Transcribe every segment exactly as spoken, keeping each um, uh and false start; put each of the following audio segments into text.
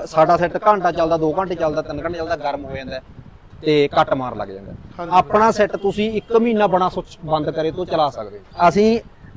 साडा सैट घंटा चलदा दो घंटे चलदा तीन घंटे चलदा गर्म हो जांदा ते कट मार लग जांदा। अपना सैट तुसीं एक महीना बना सुच बंद करे तो चला सकदे। असीं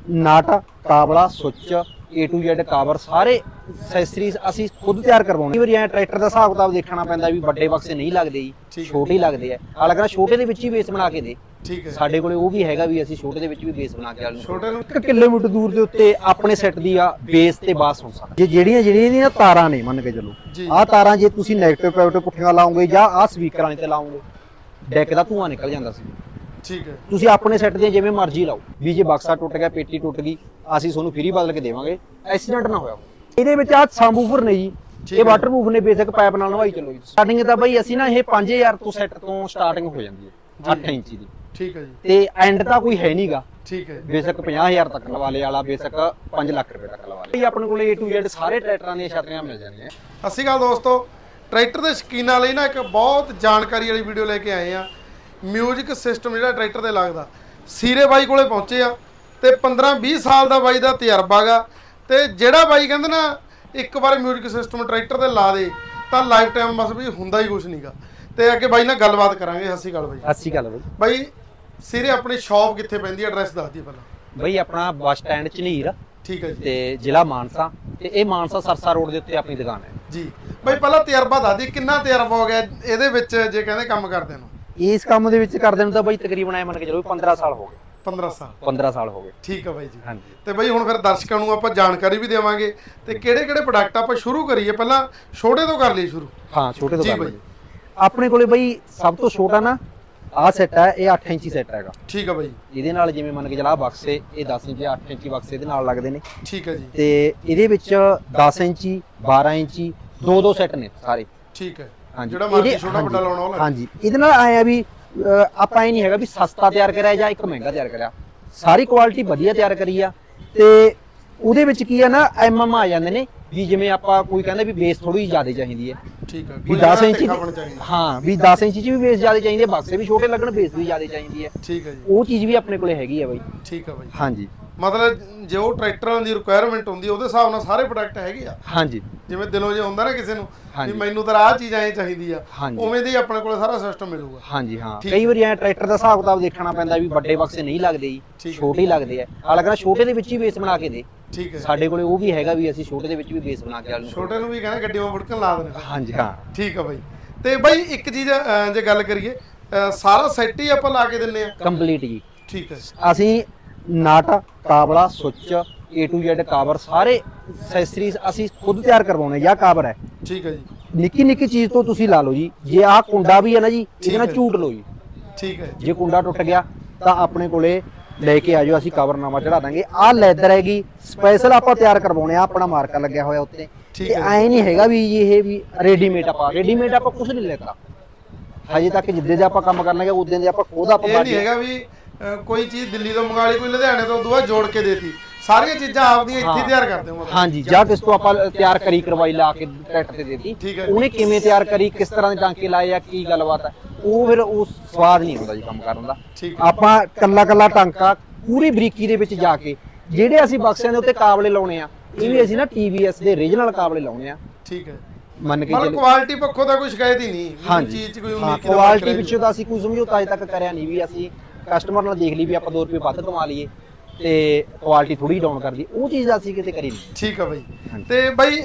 नट काबला सुच ए टू जेड कावर सारे एक्सैसरीज असीं खुद तैयार करवाउणे। कई वारी ऐ ट्रैक्टर दा हिसाब किताब देखना पैंदा भी बड़े बक्से नहीं लगदे जी, छोटे ही लगदे आ। आ लगना छोटे दे विच ही बेस बना के दे। ठीक है, साडे कोले वो भी हैगा भी असीं छोटे दे विच भी बेस बना के आलू छोटे नूं एक किलोमीटर दूर दे उत्ते अपने सैट दी आ बेस ते बास सुन सकदे। जे जेड़ियां जेड़ियां ਦੀਆਂ ਤਾਰਾਂ ਨੇ ਮੰਨ ਕੇ ਚੱਲੋ ਆ ਤਾਰਾਂ ਜੇ ਤੁਸੀਂ 네ਗੇਟਿਵ ਪੋਜ਼ਿਟਿਵ ਪੁੱਠੀਆਂ ਲਾਓਗੇ ਜਾਂ ਆ ਸਪੀਕਰਾਂ ਤੇ ਲਾਓਗੇ ਡੈਕ ਦਾ ਧੂਆਂ ਨਿਕਲ ਜਾਂਦਾ ਸੀ। ठीक है, ਤੁਸੀਂ ਆਪਣੇ ਸੈੱਟ ਦੇ ਜਿਵੇਂ ਮਰਜ਼ੀ ਲਾਓ ਵੀ ਜੇ ਬਕਸਾ ਟੁੱਟ ਗਿਆ ਪੇਟੀ ਟੁੱਟ ਗਈ ਅਸੀਂ ਤੁਹਾਨੂੰ ਫ੍ਰੀ ਬਦਲ ਕੇ ਦੇਵਾਂਗੇ, ਐਕਸੀਡੈਂਟ ਨਾ ਹੋਇਆ। ਇਹਦੇ ਵਿੱਚ ਆ ਸਾਬੂਫਰ ਨੇ ਜੀ, ਇਹ ਵਾਟਰਪ੍ਰੂਫ ਨੇ, ਬੇਸਿਕ ਪਾਈਪ ਨਾਲ ਨਵਾਈ ਚੱਲੋ ਜੀ। ਸਟਾਰਟਿੰਗ ਤਾਂ ਬਈ ਅਸੀਂ ਨਾ ਇਹ ਪੰਜ ਹਜ਼ਾਰ ਤੋਂ ਸੈੱਟ ਤੋਂ ਸਟਾਰਟਿੰਗ ਹੋ ਜਾਂਦੀ ਹੈ ਅੱਠ ਇੰਚੀ ਦੀ। ਠੀਕ ਹੈ ਜੀ, ਤੇ ਐਂਡ ਤਾਂ ਕੋਈ ਹੈ ਨਹੀਂਗਾ। ਠੀਕ ਹੈ, ਬੇਸਿਕ ਪੰਜਾਹ ਹਜ਼ਾਰ ਤੱਕ ਲਵਾਲੇ ਵਾਲਾ, ਬੇਸਿਕ ਪੰਜ ਲੱਖ ਰੁਪਏ ਤੱਕ ਲਵਾਲੇ। ਆਪਣੇ ਕੋਲੇ ਏ ਟੂ ਜ਼ੈਡ ਸਾਰੇ ਟਰੈਕਟਰਾਂ ਦੀਆਂ ਛਤਰੀਆਂ ਮਿਲ ਜਾਂਦੀਆਂ। ਸਤਿ ਸ਼੍ਰੀ ਅਕਾਲ ਦੋਸਤੋ, ਟਰੈਕਟਰ ਦੇ ਸ਼ੌਕੀਨਾਂ ਲਈ ਨਾ ਇੱਕ ਬਹੁਤ ਜਾਣਕਾਰੀ ਵਾਲੀ ਵੀਡੀਓ ਲੈ ਕੇ ਆਏ ਆ। ਮਿਊਜ਼ਿਕ ਸਿਸਟਮ ਜਿਹੜਾ ਟਰੈਕਟਰ ਤੇ ਲੱਗਦਾ, ਸੀਰੇ ਬਾਈ ਕੋਲੇ ਪਹੁੰਚੇ ਆ ਤੇ ਪੰਦਰਾਂ ਵੀਹ ਸਾਲ ਦਾ ਬਾਈ ਦਾ ਤਜਰਬਾ ਗਾ। ਤੇ ਜਿਹੜਾ ਬਾਈ ਕਹਿੰਦੇ ਨਾ ਇੱਕ ਵਾਰ ਮਿਊਜ਼ਿਕ ਸਿਸਟਮ ਟਰੈਕਟਰ ਤੇ ਲਾ ਦੇ ਤਾਂ ਲਾਈਫ ਟਾਈਮ ਬਸ ਵੀ ਹੁੰਦਾ ਹੀ ਕੁਝ ਨਹੀਂਗਾ। ਤੇ ਅੱਗੇ ਬਾਈ ਨਾਲ ਗੱਲਬਾਤ ਕਰਾਂਗੇ। ਸਤਿ ਸ਼੍ਰੀ ਅਕਾਲ ਬਾਈ। ਸਤਿ ਸ਼੍ਰੀ ਅਕਾਲ ਬਾਈ। ਬਾਈ ਸੀਰੇ ਆਪਣੀ ਸ਼ਾਪ ਕਿੱਥੇ ਪੈਂਦੀ ਹੈ, ਐਡਰੈਸ ਦੱਸ ਦਿਓ ਪਹਿਲਾਂ। ਬਾਈ ਆਪਣਾ ਬੱਸ ਸਟੈਂਡ ਝਨੀਰ। ਠੀਕ ਹੈ ਜੀ, ਤੇ ਜ਼ਿਲ੍ਹਾ ਮਾਨਸਾ, ਤੇ ਇਹ ਮਾਨਸਾ ਸਰਸਾ ਰੋਡ ਦੇ ਉੱਤੇ ਆਪਣੀ ਦੁਕਾਨ ਹੈ ਜੀ। ਬਾਈ ਪਹਿਲਾਂ ਤਜਰਬਾ ਦੱਸ ਦਿਓ, ਕਿੰਨਾ ਤਜਰਬਾ ਹੋ ਗਿਆ ਇਹਦੇ ਵਿੱਚ ਜੇ ਕਹਿੰਦੇ ਕੰਮ ਕਰਦੇ ਨੂੰ? ਇਸ ਕੰਮ ਦੇ ਵਿੱਚ ਕਰਦੇ ਨੂੰ ਤਾਂ ਬਾਈ ਤਕਰੀਬਨ ਐ ਮੰਨ ਕੇ ਚਲੋ ਪੰਦਰਾਂ ਸਾਲ ਹੋ ਗਏ। ਪੰਦਰਾਂ ਸਾਲ ਪੰਦਰਾਂ ਸਾਲ ਹੋ ਗਏ। ਠੀਕ ਆ ਬਾਈ ਜੀ। ਹਾਂਜੀ, ਤੇ ਬਾਈ ਹੁਣ ਫਿਰ ਦਰਸ਼ਕਾਂ ਨੂੰ ਆਪਾਂ ਜਾਣਕਾਰੀ ਵੀ ਦੇਵਾਂਗੇ ਤੇ ਕਿਹੜੇ ਕਿਹੜੇ ਪ੍ਰੋਡਕਟ ਆਪਾਂ ਸ਼ੁਰੂ ਕਰੀਏ। ਪਹਿਲਾਂ ਛੋਟੇ ਤੋਂ ਕਰ ਲਈਏ ਸ਼ੁਰੂ। ਹਾਂ, ਛੋਟੇ ਤੋਂ ਕਰ ਲਈਏ। ਆਪਣੇ ਕੋਲੇ ਬਾਈ ਸਭ ਤੋਂ ਛੋਟਾ ਨਾ ਆਹ ਸੈੱਟ ਹੈ, ਇਹ ਅੱਠ ਇੰਚੀ ਸੈੱਟ ਹੈਗਾ। ਠੀਕ ਆ ਬਾਈ। ਇਹਦੇ ਨਾਲ ਜਿਵੇਂ ਮੰਨ ਕੇ ਚਲਾ ਬਕਸੇ ਇਹ ਦਸ ਇੰਚੀ ਅੱਠ ਇੰਚੀ ਬਕਸੇ ਇਹਦੇ ਨਾਲ ਲੱਗਦੇ ਨੇ। ਠੀਕ ਹੈ ਜੀ, ਤੇ ਇਹਦੇ ਵਿੱਚ ਦਸ ਇੰਚੀ ਬਾਰਾਂ ਇੰਚੀ ਦੋ ਦੋ ਸੈੱਟ ਨੇ ਸਾਰੇ। ਠੀਕ ਹੈ, ਜਿਹੜਾ ਮਰਜ਼ੀ ਛੋਟਾ ਵੱਡਾ ਲਾਉਣਾ ਉਹ। ਹਾਂਜੀ, ਇਹਦੇ ਨਾਲ ਆਏ ਆ ਵੀ ਆਪਾਂ ਇਹ ਨਹੀਂ ਹੈਗਾ ਵੀ ਸਸਤਾ ਤਿਆਰ ਕਰਿਆ ਜਾਂ ਇੱਕ ਮਹਿੰਗਾ ਤਿਆਰ ਕਰਿਆ, ਸਾਰੀ ਕੁਆਲਿਟੀ ਵਧੀਆ ਤਿਆਰ ਕਰੀ ਆ। ਤੇ ਉਹਦੇ ਵਿੱਚ ਕੀ ਆ ਨਾ ਐਮ ਐਮ ਆ ਜਾਂਦੇ ਨੇ ਵੀ ਜਿਵੇਂ ਆਪਾਂ ਕੋਈ ਕਹਿੰਦਾ ਵੀ ਬੇਸ ਥੋੜੀ ਜ਼ਿਆਦਾ ਚਾਹੀਦੀ ਹੈ। ਠੀਕ ਹੈ, ਵੀ ਦਸ ਇੰਚੀ। ਹਾਂ, ਵੀ ਦਸ ਇੰਚੀ ਚ ਵੀ ਬੇਸ ਜ਼ਿਆਦਾ ਚਾਹੀਦੀ ਹੈ, ਬਕਸੇ ਵੀ ਛੋਟੇ ਲੱਗਣ, ਬੇਸ ਵੀ ਜ਼ਿਆਦਾ ਚਾਹੀਦੀ ਹੈ। ਠੀਕ ਹੈ ਜੀ, ਉਹ ਚੀਜ਼ ਵੀ ਆਪਣੇ ਕੋਲੇ ਹੈਗੀ ਆ ਬਾਈ। ਠੀਕ ਆ ਬਾਈ। ਹਾਂਜੀ, ਮਤਲਬ ਜੋ ਟਰੈਕਟਰਾਂ ਦੀ ਰਿਕੁਆਇਰਮੈਂਟ ਹੁੰਦੀ ਉਹਦੇ ਹਿਸਾਬ ਨਾਲ ਸਾਰੇ ਪ੍ਰੋਡਕਟ ਹੈਗੇ ਆ। ਹਾਂਜੀ, ਜਿਵੇਂ ਦਿਲੋਂ ਜੇ ਹੁੰਦਾ ਨਾ ਕਿਸੇ ਨੂੰ ਵੀ ਮੈਨੂੰ ਤਾਂ ਆਹ ਚੀਜ਼ ਐ ਚਾਹੀਦੀ ਆ, ਉਵੇਂ ਦੀ ਆਪਣੇ ਕੋਲ ਸਾਰਾ ਸਿਸਟਮ ਮਿਲੂਗਾ। ਹਾਂਜੀ ਹਾਂ, ਕਈ ਵਾਰੀ ਐ ਟਰੈਕਟਰ ਦਾ ਹਿਸਾਬ ਕਿਤਾਬ ਦੇਖਣਾ ਪੈਂਦਾ ਵੀ ਵੱਡੇ ਬਕਸੇ ਨਹੀਂ ਲੱਗਦੇ ਜੀ, ਛੋਟੇ ਹੀ ਲੱਗਦੇ ਆ। ਆ ਲੱਗਣਾ ਛੋਟੇ ਦੇ ਵਿੱਚ ਹੀ ਬੇਸ ਬਣਾ ਕੇ ਦੇ। ਠੀਕ ਹੈ, ਸਾਡੇ ਕੋਲੇ ਉਹ ਵੀ ਹੈਗਾ ਵੀ ਅਸੀਂ ਛੋਟੇ ਦੇ ਵਿੱਚ ਵੀ ਬੇਸ ਬਣਾ ਕੇ ਆਲੂ ਛੋਟੇ ਨੂੰ ਵੀ ਕਹਿੰਦੇ ਗੱਡੀਆਂ ਫੁੜਕਣ ਲਾ ਦੇਣਾ। ਹਾਂਜੀ ਹਾਂ, ਠੀਕ ਆ ਬਾਈ। ਤੇ ਬਾਈ ਇੱਕ ਚੀਜ਼ ਜੇ ਗੱਲ ਕਰੀਏ, ਸਾਰਾ ਸੈੱਟ ਹੀ ਆਪਾਂ ਲਾ ਕੇ ਦਿੰਨੇ ਆ ਕੰਪਲੀਟ ਜੀ। ਠੀਕ ਹੈ, ਅਸੀਂ ਨਟ ਕਾਬਲਾ ਸੁਚ ਏ ਟੂ ਜ਼ੈਡ ਕਾਵਰ ਸਾਰੇ ਐਕਸੈਸਰੀਜ਼ ਅਸੀਂ ਖੁਦ ਤਿਆਰ ਕਰਵਾਉਣੇ ਜਾਂ ਕਾਵਰ ਹੈ। ਠੀਕ ਹੈ ਜੀ, ਨਿੱਕੀ ਨਿੱਕੀ ਚੀਜ਼ ਤੋਂ ਤੁਸੀਂ ਲਾ ਲਓ ਜੀ। ਜੇ ਆਹ ਕੁੰਡਾ ਵੀ ਹੈ ਨਾ ਜੀ, ਇਹਦੇ ਨਾਲ ਝੂਟ ਲਓ ਜੀ। ਠੀਕ ਹੈ, ਜੇ ਕੁੰਡਾ ਟੁੱਟ ਗਿਆ ਤਾਂ ਆਪਣੇ ਕੋਲੇ ਲੈ ਕੇ ਆ ਜਾਓ, ਅਸੀਂ ਕਵਰ ਨਵਾਂ ਚੜਾ ਦਾਂਗੇ। ਆਹ ਲੈਦਰ ਹੈਗੀ ਸਪੈਸ਼ਲ ਆਪਾਂ ਤਿਆਰ ਕਰਵਾਉਣੇ ਆ, ਆਪਣਾ ਮਾਰਕਾ ਲੱਗਿਆ ਹੋਇਆ ਉੱਤੇ। ਤੇ ਐ ਨਹੀਂ ਹੈਗਾ ਵੀ ਇਹ ਵੀ ਰੈਡੀਮੇਡ ਆਪਾਂ ਰੈਡੀਮੇਡ ਆਪਾਂ ਕੁਝ ਨਹੀਂ ਲੈਤਾ ਹਜੇ ਤੱਕ। ਜਿੱਦੇ ਦੇ ਆਪਾਂ ਕੰਮ ਕਰਨਾਗੇ ਉਦੋਂ ਦੇ ਆਪਾਂ ਖੁਦ ਆਪਾਂ ਇਹ ਨਹੀਂ ਹੈਗਾ ਵੀ ਕੋਈ ਚੀਜ਼ ਦਿੱਲੀ ਤੋਂ ਮੰਗਾ ਲਈ, ਕੋਈ ਲੁਧਿਆਣੇ ਤੋਂ ਦੁਆ ਜੋੜ ਕੇ ਦੇਤੀ। ਸਾਰੀਆਂ ਚੀਜ਼ਾਂ ਆਪਦੀਆਂ ਇੱਥੇ ਤਿਆਰ ਕਰਦੇ ਹੋ? ਹਾਂਜੀ, ਜਾਂ ਕਿਸ ਤੋਂ ਆਪਾਂ ਤਿਆਰ ਕਰੀ ਕਰਵਾਈ ਲਾ ਕੇ ਟਰੈਕਟਰ ਤੇ ਦੇਤੀ। ਉਹਨੇ ਕਿਵੇਂ ਤਿਆਰ ਕਰੀ, ਕਿਸ ਤਰ੍ਹਾਂ ਦੇ ਟਾਂਕੇ ਲਾਏ ਆ, ਕੀ ਗੱਲਬਾਤ ਹੈ, ਉਹ ਫਿਰ ਉਹ ਸਵਾਦ ਨਹੀਂ ਹੁੰਦਾ ਜੀ ਕੰਮ ਕਰਨ ਦਾ। ਆਪਾਂ ਕੱਲਾ ਕੱਲਾ ਟਾਂਕਾ ਪੂਰੀ ਬਰੀਕੀ ਦੇ ਵਿੱਚ ਜਾ ਕੇ ਜਿਹੜੇ ਅਸੀਂ ਬਕਸਿਆਂ ਦੇ ਉੱਤੇ ਕਾਬਲੇ ਲਾਉਣੇ ਆ, ਇਹ ਵੀ ਅਸੀਂ ਨਾ ਟੀ ਵੀ ਐਸ ਦੇ ਓਰੀਜਨਲ ਕਾਬਲੇ ਲਾਉਣੇ ਆ। ਠੀਕ ਹੈ, ਮੰਨ ਕੇ ਚੱਲੋ ਕੁਆਲਿਟੀ ਪੱਖੋਂ ਤਾਂ ਕੋਈ ਸ਼ਿਕਾਇਤ ਹੀ ਨਹੀਂ। ਚੀਜ਼ 'ਚ ਕੋਈ ਉਮੀਦ ਕੁਆਲਿਟੀ ਪਿੱਛੋਂ ਤਾਂ ਅਸੀਂ ਕੋਈ ਸਮਝੌਤਾ ਅਜੇ ਤੱਕ ਕਰਿਆ ਨਹੀਂ ਵੀ ਅਸੀਂ ਕਸਟਮਰ ਨਾਲ ਦੇਖ ਲਈ ਵੀ ਆਪਾਂ ਦੋ ਰੁਪਏ ਵੱਧ ਕਮਾ ਲਈਏ ਤੇ ਕੁਆਲਿਟੀ ਥੋੜੀ ਡਾਊਨ ਕਰ ਦਈਏ, ਉਹ ਚੀਜ਼ ਅਸੀਂ ਕਿਤੇ ਕਰੀ ਨਹੀਂ। ਠੀਕ ਆ ਬਾਈ। ਤੇ ਬਾਈ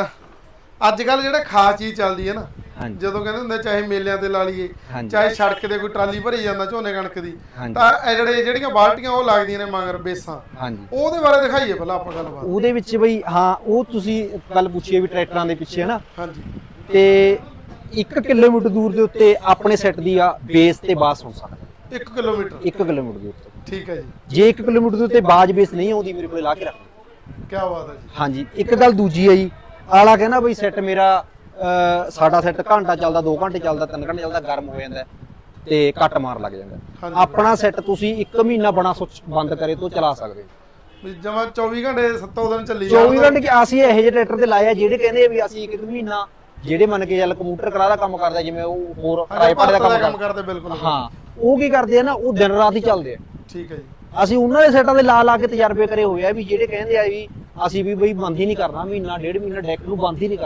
ਅੱਜ ਕੱਲ ਜਿਹੜਾ ਖਾਸ ਚੀਜ਼ ਚੱਲਦੀ ਹੈ ਨਾ, ਜਦੋਂ ਕਹਿੰਦੇ ਹੁੰਦੇ ਚਾਹੇ ਮੇਲਿਆਂ ਤੇ ਲਾ ਲਈਏ, ਚਾਹੇ ਸੜਕ ਤੇ ਕੋਈ ਟਰਾਲੀ ਭਰੀ ਜਾਂਦਾ ਝੋਨੇ ਕਣਕ ਦੀ, ਤਾਂ ਇਹ ਜਿਹੜੇ ਜਿਹੜੀਆਂ ਬਾਲਟੀਆਂ ਉਹ ਲੱਗਦੀਆਂ ਨੇ ਮਗਰ ਬੇਸਾਂ, ਉਹਦੇ ਬਾਰੇ ਦਿਖਾਈਏ ਪਹਿਲਾਂ ਆਪਾਂ ਗੱਲਬਾਤ। ਉਹਦੇ ਵਿੱਚ ਬਈ ਹਾਂ, ਉਹ ਤੁਸੀਂ ਗੱਲ ਪੁੱਛੀ ਵੀ ਟਰੈਕਟਰਾਂ ਦੇ ਪਿੱਛੇ ਹੈ ਨਾ। ਹਾਂਜੀ, ਤੇ ਇੱਕ ਕਿਲੋਮੀਟਰ ਦੂਰ ਦੇ ਉੱਤੇ ਆਪਣੇ ਸੈੱਟ ਦੀ ਆ ਬੇਸ ਤੇ ਬਾਸ ਹੋ ਸਕਦਾ। ਇੱਕ ਕਿਲੋਮੀਟਰ ਇੱਕ ਕਿਲੋਮੀਟਰ ਦੇ ਉੱਤੇ। ਠੀਕ ਹੈ ਜੀ, ਜੇ ਇੱਕ ਕਿਲੋਮੀਟਰ ਦੇ ਉੱਤੇ ਬਾਜ ਬੇਸ ਨਹੀਂ ਆਉਂਦੀ ਮੇਰੇ ਕੋਲ ਲਾ ਕੇ ਰੱਖ। ਕੀ ਬਾਤ ਹੈ ਜੀ। ਹਾਂਜੀ, ਇੱਕ ਗੱਲ ਦੂਜੀ ਹੈ ਜੀ, ਆਲਾ ਕਹਿੰਦਾ ਬਈ ਸੈੱਟ ਮੇਰਾ ਸਾਡਾ ਸੈੱਟ ਘੰਟਾ ਚੱਲਦਾ ਦੋ ਘੰਟੇ ਚੱਲਦਾ ਤਿੰਨ ਘੰਟੇ ਚੱਲਦਾ ਗਰਮ ਹੋ ਜਾਂਦਾ ਤੇ ਕੱਟ ਮਾਰ ਲੱਗ ਜਾਂਦਾ। ਆਪਣਾ ਸੈੱਟ ਤੁਸੀਂ ਇੱਕ ਮਹੀਨਾ ਬਣਾ ਸੁਚ ਬੰਦ ਕਰੇ ਤੋਂ ਚਲਾ ਸਕਦੇ ਜਮਾ ਚੌਵੀ ਘੰਟੇ ਸੱਤੋਂ ਦਿਨ ਚੱਲੀ ਚੌਵੀ ਘੰਟੇ। ਕਿ ਅਸੀਂ ਇਹੋ ਜਿਹੇ ਟਰੈਕਟਰ ਤੇ ਲਾਇਆ ਜਿਹੜੇ ਕਹਿੰਦੇ ਵੀ ਅਸੀਂ ਇੱਕ ਮਹੀਨਾ, ਜਿਹੜੇ ਮੰਨ ਕੇ ਚੱਲ ਕੰਪਿਊਟਰ ਕਰਾ ਦਾ ਕੰਮ ਕਰਦਾ, ਜਿਵੇਂ ਉਹ ਹੋਰ ਟਾਈਪਰ ਦਾ ਕੰਮ ਕਰਦੇ। ਬਿਲਕੁਲ ਹਾਂ, ਉਹ ਕੀ ਕਰਦੇ ਆ ਨਾ, ਉਹ ਦਿਨ ਰਾਤ ਹੀ ਚੱਲਦੇ ਆ। ਠੀਕ ਹੈ ਜੀ, ਅਸੀਂ ਉਹਨਾਂ ਦੇ ਸੈੱਟਾਂ ਦੇ ਲਾ ਲਾ ਕੇ ਤਜਰਬੇ ਕਰੇ ਹੋਏ ਆ ਵੀ ਜਿਹੜੇ ਕਹਿੰਦੇ ਆ ਵੀ ਅਸੀਂ ਵੀ ਬਈ ਬੰਦ ਹੀ ਨਹੀਂ ਕਰਨਾ, ਮਹੀਨਾ ਡੇਢ ਮਹੀਨਾ ਡੈਕ ਨੂੰ ਬੰਦ ਹੀ ਨਹੀਂ ਕਰਨਾ।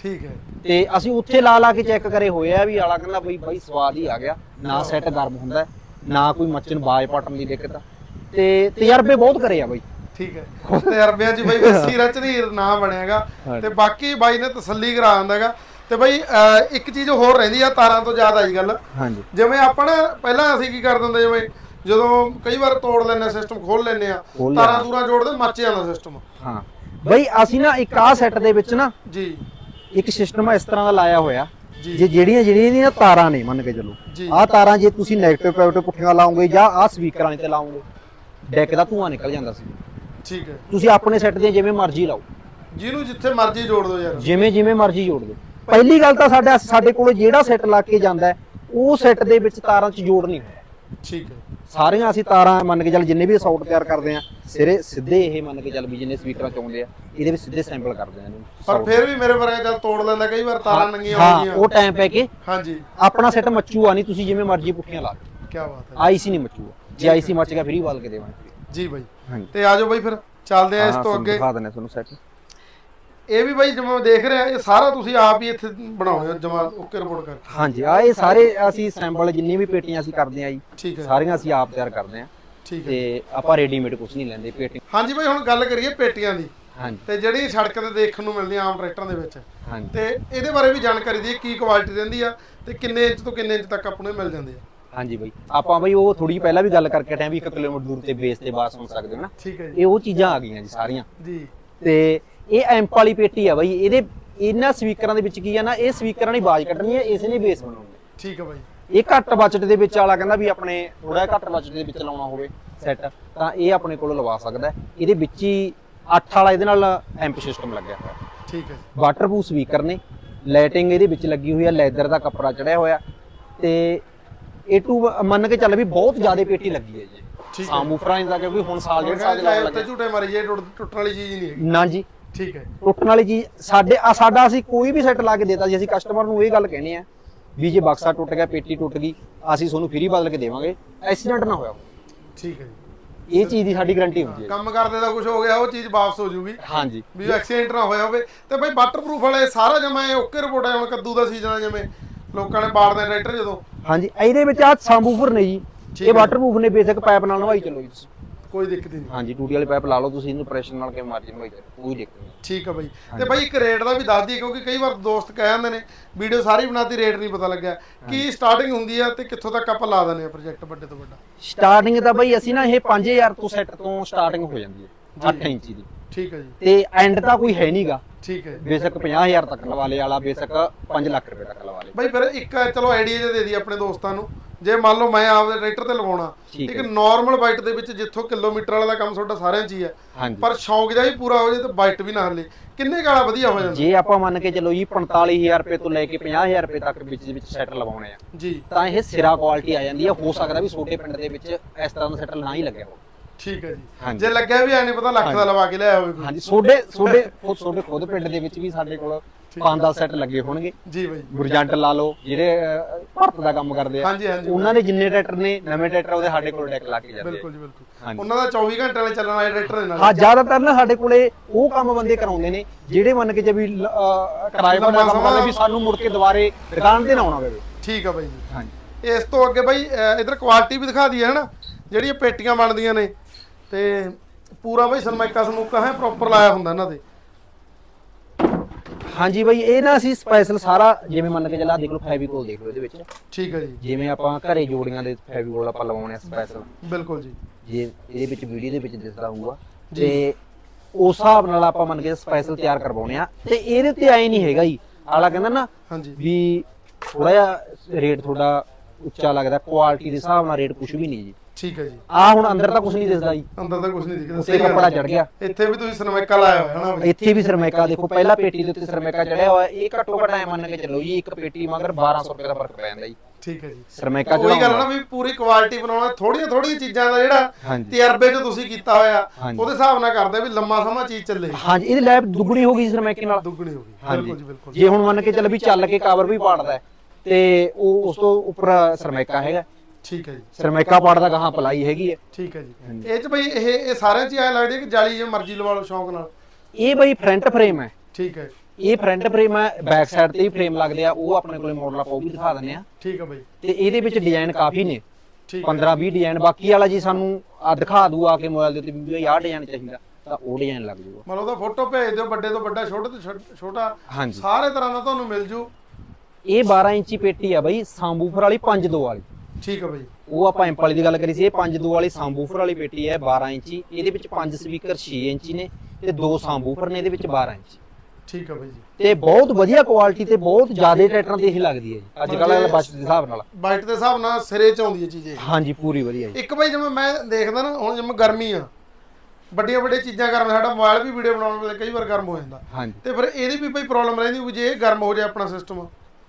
ਠੀਕ ਹੈ ਤੇ ਅਸੀਂ ਉੱਥੇ ਲਾ ਲਾ ਕੇ ਚੈੱਕ ਕਰੇ ਹੋਏ ਆ ਵੀ ਆਲਾ ਕਹਿੰਦਾ ਬਈ ਬਾਈ ਸਵਾਦ ਹੀ ਆ ਗਿਆ ਨਾ ਸੈੱਟ ਗਰਮ ਹੁੰਦਾ ਨਾ ਕੋਈ ਮੱਚਣ ਬਾਜ ਪਟਣ ਦੀ ਦਿੱਕਤ ਤੇ ਤਜਰਬੇ ਬਹੁਤ ਕਰੇ ਆ ਬਾਈ ਠੀਕ ਹੈ ਤਜਰਬਿਆਂ 'ਚ ਬਾਈ ਸੀਰਾ ਝਨੀਰ ਨਾ ਬਣਿਆਗਾ ਤੇ ਬਾਕੀ ਬਾਈ ਨੇ ਤਸੱਲੀ ਕਰਾ ਦਿੰਦਾਗਾ ਤੇ ਬਾਈ ਇੱਕ ਚੀਜ਼ ਹੋਰ ਰਹਿੰਦੀ ਆ ਤਾਰਾਂ ਤੋਂ ਜ਼ਿਆਦਾ ਆਈ ਗੱਲ ਹਾਂਜੀ ਜਿਵੇਂ ਆਪਾਂ ਨਾ ਪਹਿਲਾਂ ਅਸੀਂ ਕੀ ਕਰ ਦਿੰਦੇ ਜਿਵੇਂ ਜਦੋਂ ਕਈ ਵਾਰ ਤੋੜ ਲੈਣੇ ਸਿਸਟਮ ਖੋਲ ਲੈਣੇ ਆ ਤਾਰਾਂ ਤੂਰਾਂ ਜੋੜਦੇ ਮੱਚ ਜਾਂਦਾ ਸਿਸਟਮ ਹਾਂ ਬਾਈ ਅਸੀਂ ਨਾ ਇੱਕ ਆ ਸੈੱਟ ਦੇ ਵਿੱਚ ਨਾ ਜੀ ਇੱਕ ਸਿਸਟਮ ਇਸ ਤਰ੍ਹਾਂ ਦਾ ਲਾਇਆ ਹੋਇਆ ਜੇ ਜਿਹੜੀਆਂ ਜਿਹੜੀਆਂ ਇਹਦੀਆਂ ਤਾਰਾਂ ਨੇ ਮੰਨ ਕੇ ਚੱਲੋ ਆਹ ਤਾਰਾਂ ਜੇ ਤੁਸੀਂ ਨੈਗੇਟਿਵ ਪੋਜ਼ਿਟਿਵ ਪੁੱਠੀਆਂ ਲਾਓਗੇ ਜਾਂ ਆਹ ਸਪੀਕਰਾਂ ਤੇ ਲਾਓਗੇ ਡੈਕ ਦਾ ਧੂਆਂ ਨਿਕਲ ਜਾਂਦਾ ਸੀ ਠੀਕ ਹੈ ਤੁਸੀਂ ਆਪਣੇ ਸੈੱਟ ਦੀਆਂ ਜਿਵੇਂ ਮਰਜ਼ੀ ਲਾਓ ਜਿਹਨੂੰ ਜਿੱਥੇ ਮਰਜ਼ੀ ਜੋੜ ਦਿਓ ਯਾਰ ਜਿਵੇਂ ਜਿਵੇਂ ਮਰਜ਼ੀ ਜੋੜ ਦਿਓ ਪਹਿਲੀ ਗੱਲ ਤਾਂ ਸਾਡਾ ਸਾਡੇ ਕੋਲ ਜਿਹੜਾ ਸੈੱਟ ਲਾ ਕੇ ਜਾਂਦਾ ਉਹ ਸੈੱਟ ਦੇ ਵਿੱਚ ਤਾਰਾਂ 'ਚ ਜੋੜ ਨਹੀਂ ਹੁੰਦਾ ਠੀਕ ਹੈ ਸਾਰੀਆਂ ਅਸੀਂ ਤਾਰਾਂ ਮੰਨ ਕੇ ਚੱਲ ਜਿੰਨੇ ਵੀ ਸਾਊਂਡ ਤਿਆਰ ਕਰਦੇ ਆ ਸਿਰੇ ਸਿੱਧੇ ਇਹ ਮੰਨ ਕੇ ਚੱਲ ਵੀ ਜਿੰਨੇ ਸਪੀਕਰਾਂ ਚ ਆਉਂਦੇ ਆ ਇਹਦੇ ਵਿੱਚ ਸਿੱਧੇ ਸੈਂਪਲ ਕਰਦੇ ਆ ਇਹਨੂੰ ਪਰ ਫਿਰ ਵੀ ਮੇਰੇ ਵਰਗਾ ਚੱਲ ਤੋੜ ਲੈਂਦਾ ਕਈ ਵਾਰ ਤਾਰਾਂ ਨੰਗੀਆਂ ਆਉਂਦੀਆਂ ਹਾਂ ਉਹ ਟਾਈਮ ਪੈ ਕੇ ਹਾਂਜੀ ਆਪਣਾ ਸੈੱਟ ਮੱਚੂਆ ਨਹੀਂ ਤੁਸੀਂ ਜਿਵੇਂ ਮਰਜ਼ੀ ਪੁੱਠੀਆਂ ਲਾ ਦਿਓ ਕੀ ਬਾਤ ਹੈ ਆਈਸੀ ਨਹੀਂ ਮੱਚੂਆ ਜੇ ਆਈਸੀ ਮੱਚ ਗਿਆ ਫ੍ਰੀ ਵਾਲ ਕੇ ਦੇਵਾਂਗੇ ਜੀ ਬਾਈ ਤੇ ਆਜੋ ਬਾਈ ਫਿਰ ਚੱਲਦੇ ਆ ਇਸ ਤੋਂ ਅੱਗੇ ਦਿਖਾ ਦਿੰਦੇ ਤੁਹਾਨੂੰ ਸੈੱਟ ਇਹ ਵੀ ਬਾਈ ਜਿਵੇਂ ਦੇਖ ਰਿਹਾ ਇਹ ਸਾਰਾ ਤੁਸੀਂ ਆਪ ਹੀ ਇੱਥੇ ਬਣਾਉਣੇ ਹੋ ਜਮਾ ਓਕੇ ਰਿਪੋਰਟ ਕਰ ਹਾਂਜੀ ਆ ਇਹ ਸਾਰੇ ਅਸੀਂ ਸੈਂਪਲ ਜਿੰਨੀ ਵੀ ਪੇਟੀਆਂ ਅਸੀਂ ਕਰਦੇ ਆ ਜੀ ਠੀਕ ਹੈ ਸਾਰੀਆਂ ਅਸੀਂ ਆਪ ਤਿਆਰ ਕਰਦੇ ਆ ਠੀਕ ਹੈ ਤੇ ਆਪਾਂ ਰੈਡੀਮੇਡ ਕੁਝ ਨਹੀਂ ਲੈਂਦੇ ਪੇਟੀ ਹਾਂਜੀ ਬਾਈ ਹੁਣ ਗੱਲ ਕਰੀਏ ਪੇਟੀਆਂ ਦੀ ਹਾਂਜੀ ਤੇ ਜਿਹੜੀ ਸੜਕ ਤੇ ਦੇਖਣ ਨੂੰ ਮਿਲਦੀ ਆਮ ਟਰੈਕਟਰਾਂ ਦੇ ਵਿੱਚ ਹਾਂਜੀ ਤੇ ਇਹਦੇ ਬਾਰੇ ਵੀ ਜਾਣਕਾਰੀ ਦੀ ਕੀ ਕੁਆਲਿਟੀ ਰਹਿੰਦੀ ਆ ਤੇ ਕਿੰਨੇ ਇੰਚ ਤੋਂ ਕਿੰਨੇ ਇੰਚ ਤੱਕ ਆਪਾਂ ਨੂੰ ਮਿਲ ਜਾਂਦੇ ਆ ਹਾਂਜੀ ਬਾਈ ਆਪਾਂ ਬਾਈ ਉਹ ਥੋੜੀ ਪਹਿਲਾਂ ਵੀ ਗੱਲ ਕਰਕੇ ਹਟਿਆ ਵੀ ਇੱਕ ਕਿਲੋਮੀਟਰ ਦੂਰ ਤੇ ਬੇਸ ਤੇ ਬਾਤ ਸੁਣ ਸਕਦੇ ਹੋ ਨਾ ਠੀਕ ਹੈ ਜੀ ਇਹ ਉਹ ਚੀਜ਼ਾਂ ਆ ਗਈਆਂ ਜੀ ਸਾਰੀਆਂ ਜੀ ਤੇ ਇਹ ਐਂਪ ਵਾਲੀ ਪੇਟੀ ਆ ਬਾਈ ਇਹਦੇ ਇਹਨਾਂ ਸਪੀਕਰਾਂ ਦੇ ਵਿੱਚ ਕੀ ਆ ਨਾ ਇਹ ਸਪੀਕਰਾਂ ਦੀ ਆਵਾਜ਼ ਕੱਢਣੀ ਹੈ ਇਸ ਨੇ ਬੇਸ ਬਣਾਉਣੀ ਠੀਕ ਹੈ ਬਾਈ ਇਹ ਘੱਟ ਬਜਟ ਦੇ ਵਿੱਚ ਵਾਲਾ ਕਹਿੰਦਾ ਵੀ ਆਪਣੇ ਥੋੜਾ ਘੱਟ ਬਜਟ ਦੇ ਵਿੱਚ ਲਾਉਣਾ ਹੋਵੇ ਸੈੱਟ ਤਾਂ ਇਹ ਆਪਣੇ ਕੋਲ ਲਵਾ ਸਕਦਾ ਇਹਦੇ ਵਿੱਚ ਹੀ ਅੱਠ ਵਾਲਾ ਇਹਦੇ ਨਾਲ ਐਂਪ ਸਿਸਟਮ ਲੱਗਿਆ ਹੋਇਆ ਠੀਕ ਹੈ ਵਾਟਰਪ੍ਰੂਫ ਸਪੀਕਰ ਨੇ ਲਾਈਟਿੰਗ ਇਹਦੇ ਵਿੱਚ ਲੱਗੀ ਹੋਈ ਆ ਲੈਦਰ ਦਾ ਕੱਪੜਾ ਚੜਿਆ ਹੋਇਆ ਤੇ ਏ ਟੂ ਮੰਨ ਕੇ ਚੱਲ ਵੀ ਬਹੁਤ ਜ਼ਿਆਦਾ ਪੇਟੀ ਲੱਗੀ ਹੈ ਜੀ ਸਾਮੂਫਰਾਂ ਦਾ ਕਿਉਂਕਿ ਹੁਣ ਸਾਲ ਡੇਢ ਸਾਲ ਦੇ ਲਾਉਣ ਲੱਗੇ ਝੂਟੇ ਮਾਰੀ ਜੇ ਟੁੱਟਣ ਵਾਲੀ ਚੀਜ਼ ਨਹੀਂ ਹੈਗੀ ਨਾ ਜੀ ਠੀਕ ਹੈ ਟੁੱਟਣ ਵਾਲੀ ਚੀਜ਼ ਸਾਡੇ ਸਾਡਾ ਅਸੀਂ ਕੋਈ ਵੀ ਸੈੱਟ ਲਾ ਕੇ ਦੇਤਾ ਜੀ ਅਸੀਂ ਕਸਟਮਰ ਨੂੰ ਇਹ ਗੱਲ ਕਹਿਣੀ ਆ ਵੀ ਜੇ ਬਕਸਾ ਟੁੱਟ ਗਿਆ ਪੇਟੀ ਟੁੱਟ ਗਈ ਅਸੀਂ ਤੁਹਾਨੂੰ ਫ੍ਰੀ ਬਦਲ ਕੇ ਦੇਵਾਂਗੇ ਐਕਸੀਡੈਂਟ ਨਾ ਹੋਇਆ ਠੀਕ ਹੈ ਜੀ ਇਹ ਚੀਜ਼ ਦੀ ਸਾਡੀ ਗਾਰੰਟੀ ਹੁੰਦੀ ਹੈ ਕੰਮ ਕਰਦੇ ਦਾ ਕੁਝ ਹੋ ਗਿਆ ਉਹ ਚੀਜ਼ ਵਾਪਸ ਹੋ ਜੂਗੀ ਹਾਂਜੀ ਵੀ ਐਕਸੀਡੈਂਟ ਨਾ ਹੋਇਆ ਹੋਵੇ ਤੇ ਬਾਈ ਵਾਟਰਪ੍ਰੂਫ ਵਾਲੇ ਸਾਰਾ ਜਮਾ ਇਹ ਓਕੇ ਰਿਪੋਰਟ ਹੈ ਹੁਣ ਕੱਦੂ ਦਾ ਸੀਜ਼ਨ ਆ ਜਿਵੇਂ ਲੋਕਾਂ ਨੇ ਬਾੜਦੇ ਟਰੈਕਟਰ ਜਦੋਂ ਹਾਂਜੀ ਇਹਦੇ ਵਿੱਚ ਆ ਸਾਬੂਫਰ ਨੇ ਜੀ ਇਹ ਵਾਟਰਪ੍ਰੂਫ ਨੇ ਬੇਸਿਕ ਪਾਈਪ ਨਾਲ ਨਵਾਈ ਚੱਲੋ ਜੀ ਤੁਸੀਂ ਕੋਈ ਦਿੱਕਤ ਨਹੀਂ ਹਾਂਜੀ ਟੂਟੀ ਵਾਲੀ ਪਾਈਪ ਲਾ ਲਓ ਤੁਸੀਂ ਇਹਨੂੰ ਪ੍ਰੈਸ਼ਰ ਨਾਲ ਕਿਵੇਂ ਮਰਜ਼ੀ ਨਵਾਈ ਚੱਲੋ ਕੋਈ ਦਿੱਕਤ ਨਹੀਂ ਠੀਕ ਹੈ ਬਾਈ ਤੇ ਬਾਈ ਇੱਕ ਰੇਟ ਦਾ ਵੀ ਦੱਸ ਦਈਏ ਕਿਉਂਕਿ ਕਈ ਵਾਰ ਦੋਸਤ ਕਹਿ ਜਾਂਦੇ ਨੇ ਵੀਡੀਓ ਸਾਰੀ ਬਣਾਤੀ ਰੇਟ ਨਹੀਂ ਪਤਾ ਲੱਗਿਆ ਕੀ ਸਟਾਰਟਿੰਗ ਹੁੰਦੀ ਆ ਤੇ ਕਿੱਥੋਂ ਤੱਕ ਆਪਾਂ ਲਾ ਦਿੰਦੇ ਆ ਪ੍ਰੋਜੈਕਟ ਵੱਡੇ ਤੋਂ ਵੱਡਾ ਸਟਾਰਟਿੰਗ ਤਾਂ ਬਾਈ ਅਸੀਂ ਨਾ ਇਹ ਪੰਜ ਹਜ਼ਾਰ ਤੋਂ ਸੈੱਟ ਤੋਂ ਸਟਾਰਟਿੰਗ ਹੋ ਜਾਂਦੀ ਹੈ ਅੱਠ ਇੰਚੀ ਦੀ ਠੀਕ ਹੈ ਜੀ ਤੇ ਐਂਡ ਤਾਂ ਕੋਈ ਹੈ ਨਹੀਂਗਾ ਠੀਕ ਹੈ ਬੇਸ਼ੱਕ ਪੰਜਾਹ ਹਜ਼ਾਰ ਤੱਕ ਲਵਾ ਲੇ ਵਾਲਾ ਬੇਸ਼ੱਕ ਪੰਜ ਲੱਖ ਰੁਪਏ ਤੱਕ ਲਵਾ ਲੇ ਬਾਈ ਫਿਰ ਇੱਕ ਚਲੋ ਆਈਡੀਆ ਜੇ ਦੇ ਦੀ ਆਪਣੇ ਦੋਸਤਾਂ ਨੂੰ ਜੇ ਮੰਨ ਲਓ ਮੈਂ ਆਪਦੇ ਟਰੈਕਟਰ ਤੇ ਲਵਾਉਣਾ ਇੱਕ ਨਾਰਮਲ ਬਾਈਟ ਦੇ ਵਿੱਚ ਜਿੱਥੋਂ ਕਿਲੋਮੀਟਰ ਵਾਲਾ ਦਾ ਕੰਮ ਤੁਹਾਡਾ ਸਾਰਿਆਂ 'ਚ ਹੀ ਹੈ ਪਰ ਸ਼ੌਂਕ ਜਿਹਾ ਵੀ ਪੂਰਾ ਹੋ ਜਾਏ ਤੇ ਬਾਈਟ ਵੀ ਨਾ ਹਲੇ ਕਿੰਨੇ ਗਾਲਾ ਵਧੀਆ ਹੋ ਜਾਂਦਾ ਜੇ ਆਪਾਂ ਮੰਨ ਕੇ ਚੱਲੋ ਜੀ ਪੰਤਾਲੀ ਹਜ਼ਾਰ ਰੁਪਏ ਤੋਂ ਲੈ ਕੇ ਪੰਜਾਹ ਹਜ਼ਾਰ ਰੁਪਏ ਤੱਕ ਵਿੱਚ ਵਿੱਚ ਸੈਟ ਲਵਾਉਣੇ ਆ ਜੀ ਤਾਂ ਇਹ ਸਿਰਾ ਕੁਆਲਿਟੀ ਆ ਜਾਂਦੀ ਹੈ ਹੋ ਸਕਦਾ ਵੀ ਛੋਟੇ ਪਿੰਡ ਦੇ ਵਿੱਚ ਇਸ ਤਰ੍ਹਾਂ ਦਾ ਸੈਟ ਨਾ ਹੀ ਲੱਗਿਆ ਹੋਵੇ ਠੀਕ ਹੈ ਜੀ ਜੇ ਲੱਗਿਆ ਵੀ ਐ ਨਹੀਂ ਪਤਾ ਲੱਖ ਦਾ ਲਵਾ ਕੇ ਲਿਆਇਆ ਹੋਵੇ ਹਾਂਜੀ ਛੋਟੇ ਛੋਟੇ ਛੋਟੇ ਖੁਦ ਪਿੰਡ ਦੇ ਵਿੱਚ ਵੀ ਸਾਡੇ ਕੋਲ ਪੰਜ ਦਸ ਸੈੱਟ ਲੱਗੇ ਹੋਣਗੇ ਜੀ ਬਾਈ ਗੁਰਜੰਟ ਲਾ ਲਓ ਜਿਹੜੇ ਭਾਰਤ ਦਾ ਕੰਮ ਕਰਦੇ ਆ ਉਹਨਾਂ ਦੇ ਜਿੰਨੇ ਟਰੈਕਟਰ ਨੇ ਨਵੇਂ ਟਰੈਕਟਰ ਉਹਦੇ ਸਾਡੇ ਕੋਲ ਡੈਕ ਲਾ ਕੇ ਜਾਂਦੇ ਆ ਬਿਲਕੁਲ ਜੀ ਬਿਲਕੁਲ ਉਹਨਾਂ ਦਾ ਚੌਵੀ ਘੰਟੇ ਵਾਲੇ ਚੱਲਣ ਵਾਲੇ ਟਰੈਕਟਰ ਦੇ ਨਾਲ ਹਾਂ ਜ਼ਿਆਦਾਤਰ ਨਾ ਸਾਡੇ ਕੋਲੇ ਉਹ ਕੰਮ ਬੰਦੇ ਕਰਾਉਂਦੇ ਨੇ ਜਿਹੜੇ ਮੰਨ ਕੇ ਜੇ ਵੀ ਕਿਰਾਏ ਪਰ ਕੰਮ ਕਰਦੇ ਵੀ ਸਾਨੂੰ ਮੁੜ ਕੇ ਦੁਬਾਰੇ ਦੁਕਾਨ ਤੇ ਨਾ ਆਉਣਾ ਪਵੇ ਠੀਕ ਆ ਬਾਈ ਜੀ ਹਾਂਜੀ ਇਸ ਤੋਂ ਅੱਗੇ ਬਾਈ ਇਧਰ ਕੁਆਲਿਟੀ ਵੀ ਦਿਖਾ ਦਈਏ ਹਨਾ ਜਿਹੜੀਆਂ ਪੇਟੀਆਂ ਬਣਦੀਆਂ ਨੇ ਤੇ ਪੂਰਾ ਬਾਈ ਸਰਮਾਈਕਾ ਸਮੂਕਾ ਹੈ ਪ੍ਰੋਪਰ ਲਾਇਆ ਹੁੰਦਾ ਇਹਨਾਂ ਦੇ ਹਾਂਜੀ ਬਾਈ ਇਹ ਨਾ ਅਸੀਂ ਸਪੈਸ਼ਲ ਸਾਰਾ ਜਿਵੇਂ ਮੰਨ ਕੇ ਚੱਲਾ ਦੇਖ ਲਓ ਫੈਵੀਕੋਲ ਦੇਖ ਲਓ ਇਹਦੇ ਵਿੱਚ ਠੀਕ ਹੈ ਜੀ ਜਿਵੇਂ ਆਪਾਂ ਘਰੇ ਜੋੜੀਆਂ ਦੇ ਫੈਵੀਕੋਲ ਆਪਾਂ ਲਵਾਉਣੇ ਆ ਸਪੈਸ਼ਲ ਬਿਲਕੁਲ ਜੀ ਜੇ ਇਹਦੇ ਵਿੱਚ ਵੀਡੀਓ ਦੇ ਵਿੱਚ ਦਿਸਦਾ ਹੋਊਗਾ ਤੇ ਉਸ ਹਿਸਾਬ ਨਾਲ ਆਪਾਂ ਮੰਨ ਕੇ ਸਪੈਸ਼ਲ ਤਿਆਰ ਕਰਵਾਉਣੇ ਆ ਤੇ ਇਹਦੇ ਤੇ ਐ ਨਹੀਂ ਹੈਗਾ ਜੀ ਆਲਾ ਕਹਿੰਦਾ ਨਾ ਹਾਂਜੀ ਵੀ ਥੋੜਾ ਜਿਹਾ ਰੇਟ ਤੁਹਾਡਾ ਉੱਚਾ ਲੱਗਦਾ ਕੁਆਲਿਟੀ ਦੇ ਹਿਸਾਬ ਨਾਲ ਰੇਟ ਕੁਝ ਵੀ ਨਹੀਂ ਜੀ ਠੀਕ ਹੈ ਜੀ ਆ ਹੁਣ ਅੰਦਰ ਤਾਂ ਕੁਝ ਨਹੀਂ ਦਿਸਦਾ ਜੀ ਅੰਦਰ ਤਾਂ ਕੁਝ ਨਹੀਂ ਦਿਖਦਾ ਉੱਤੇ ਕੱਪੜਾ ਚੜ ਗਿਆ ਇੱਥੇ ਵੀ ਤੁਸੀਂ ਸਰਮੈਕਾ ਲਾਇਆ ਹੋਇਆ ਹੈ ਨਾ ਇੱਥੇ ਵੀ ਸਰਮੈਕਾ ਦੇਖੋ ਪਹਿਲਾ ਪੇਟੀ ਦੇ ਉੱਤੇ ਸਰਮੈਕਾ ਚੜਿਆ ਹੋਇਆ ਇਹ ਘੱਟੋ ਘੱਟ ਐ ਮੰਨ ਕੇ ਚੱਲੋ ਜੀ ਇੱਕ ਪੇਟੀ ਮਗਰ ਬਾਰਾਂ ਸੌ ਰੁਪਏ ਦਾ ਫਰਕ ਪੈ ਜਾਂਦਾ ਜੀ ਠੀਕ ਹੈ ਜੀ ਸਰਮੈਕਾ ਕੋਈ ਗੱਲ ਨਾ ਵੀ ਪੂਰੀ ਕੁਆਲਿਟੀ ਬਣਾਉਣਾ ਥੋੜੀਆਂ ਥੋੜੀਆਂ ਚੀਜ਼ਾਂ ਦਾ ਜਿਹੜਾ ਤਜਰਬੇ ਚ ਤੁਸੀਂ ਕੀਤਾ ਹੋਇਆ ਉਹਦੇ ਹਿਸਾਬ ਨਾਲ ਕਰਦੇ ਵੀ ਲੰਮਾ ਸਮਾਂ ਚੀਜ਼ ਚੱਲੇ ਹਾਂਜੀ ਇਹਦੀ ਲੈਬ ਦੁੱਗਣੀ ਹੋ ਗਈ ਸਰਮੈਕੇ ਨਾਲ ਦੁੱਗਣੀ ਹੋ ਗਈ ਬਿਲਕੁਲ ਜੀ ਬਿਲਕੁਲ ਜੇ ਹੁਣ ਮੰਨ ਕੇ ਚੱਲ ਵੀ ਚੱਲ ਕੇ ਕਵਰ ਵੀ ਪਾੜਦਾ ਤੇ ਉਹ ਉਸ ਤੋਂ ਉੱਪਰ ਸਰਮੈਕਾ ਹੈਗਾ ਠੀਕ ਹੈ ਜੀ ਸਰਮੈਕਾ ਪਾੜਦਾ ਗਾਹਾਂ ਪਲਾਈ ਹੈਗੀ ਹੈ ਠੀਕ ਹੈ ਜੀ ਇਹ ਚ ਬਈ ਇਹ ਇਹ ਸਾਰਿਆਂ ਚ ਐ ਲੱਗਦੀ ਹੈ ਕਿ ਜਾਲੀ ਜੇ ਮਰਜ਼ੀ ਲਵਾ ਲਓ ਸ਼ੌਂਕ ਨਾਲ ਇਹ ਬਈ ਫਰੰਟ ਫਰੇਮ ਹੈ ਠੀਕ ਹੈ ਇਹ ਫਰੰਟ ਫਰੇਮ ਹੈ, ਬੈਕ ਸਾਈਡ ਤੇ ਵੀ ਫਰੇਮ ਲੱਗਦੇ ਆ, ਉਹ ਆਪਣੇ ਕੋਲੇ ਮਾਡਲ ਆਪਾਂ ਉਹ ਵੀ ਦਿਖਾ ਦਿੰਦੇ ਆ। ਠੀਕ ਹੈ ਬਾਈ। ਤੇ ਇਹਦੇ ਵਿੱਚ ਡਿਜ਼ਾਈਨ ਕਾਫੀ ਨੇ, ਪੰਦਰਾਂ ਵੀਹ ਡਿਜ਼ਾਈਨ। ਬਾਕੀ ਵਾਲਾ ਜੀ ਸਾਨੂੰ ਆ ਦਿਖਾ ਦੂ ਆ ਕੇ ਮੋਬਾਈਲ ਦੇ ਉੱਤੇ ਵੀ ਆਹ ਡਿਜ਼ਾਈਨ ਚਾਹੀਦਾ ਤਾਂ ਉਹ ਡਿਜ਼ਾਈਨ ਲੱਗ ਜੂਗਾ। ਮਤਲਬ ਉਹਦਾ ਫੋਟੋ ਭੇਜ ਦਿਓ, ਵੱਡੇ ਤੋਂ ਵੱਡਾ, ਛੋਟੇ ਤੋਂ ਛੋਟਾ, ਸਾਰੇ ਤਰ੍ਹਾਂ ਦਾ ਤੁਹਾਨੂੰ ਮਿਲ ਜੂ। ਇਹ ਬਾਰਾਂ ਇੰਚੀ ਪੇਟੀ ਆ ਬਾਈ, ਸਾਬਵੂਫਰ ਵਾਲੀ ਪੰਜ ਦੋ ਵਾਲੀ। ਠੀਕ ਹੈ ਬਾਈ। ਉਹ ਆਪਾਂ ਐਂਪ ਵਾਲੀ ਦੀ ਗੱਲ ਕਰੀ ਸੀ, ਇਹ ਪੰਜ ਦੋ ਵਾਲੀ ਸਾਬਵੂਫਰ ਵਾਲੀ ਪੇਟੀ ਹੈ ਬਾਰਾਂ ਇੰਚੀ। ਇਹਦੇ ਵਿੱਚ ਪੰਜ ਸਪੀਕਰ ਛੇ ਇੰਚੀ ਨੇ ਤੇ ਦੋ ਸਾਬਵੂਫਰ ਨੇ ਇਹਦੇ ਵਿੱਚ ਬਾਰਾਂ ਇੰਚੀ। ਠੀਕ ਹੈ ਬਾਈ ਜੀ। ਤੇ ਬਹੁਤ ਵਧੀਆ ਕੁਆਲਿਟੀ ਤੇ ਬਹੁਤ ਜ਼ਿਆਦਾ ਟਰੈਕਟਰਾਂ ਤੇ ਇਹੀ ਲੱਗਦੀ ਹੈ ਜੀ ਅੱਜ ਕੱਲ੍ਹ ਬਜਟ ਦੇ ਹਿਸਾਬ ਨਾਲ। ਬਜਟ ਦੇ ਹਿਸਾਬ ਨਾਲ ਸਿਰੇ ਚ ਆਉਂਦੀ ਹੈ ਚੀਜ਼ ਇਹ। ਹਾਂਜੀ ਪੂਰੀ ਵਧੀਆ ਜੀ। ਇੱਕ ਬਾਈ ਜਿਵੇਂ ਮੈਂ ਦੇਖਦਾ ਨਾ ਹੁਣ ਜਿਵੇਂ ਗਰਮੀ ਆ, ਵੱਡੀਆਂ ਵੱਡੀਆਂ ਚੀਜ਼ਾਂ ਕਰਨ, ਸਾਡਾ ਮੋਬਾਈਲ ਵੀ ਵੀਡੀਓ ਬਣਾਉਣ ਵੇਲੇ ਕਈ ਵਾਰ ਗਰਮ ਹੋ ਜਾਂਦਾ। ਹਾਂਜੀ। ਤੇ ਫਿਰ ਇਹਦੀ ਵੀ ਬਈ ਪ੍ਰੋਬਲਮ ਰਹਿੰਦੀ ਵੀ ਜੇ ਇਹ ਗਰਮ ਹੋ ਜਾਏ ਆਪਣਾ ਸਿਸਟਮ।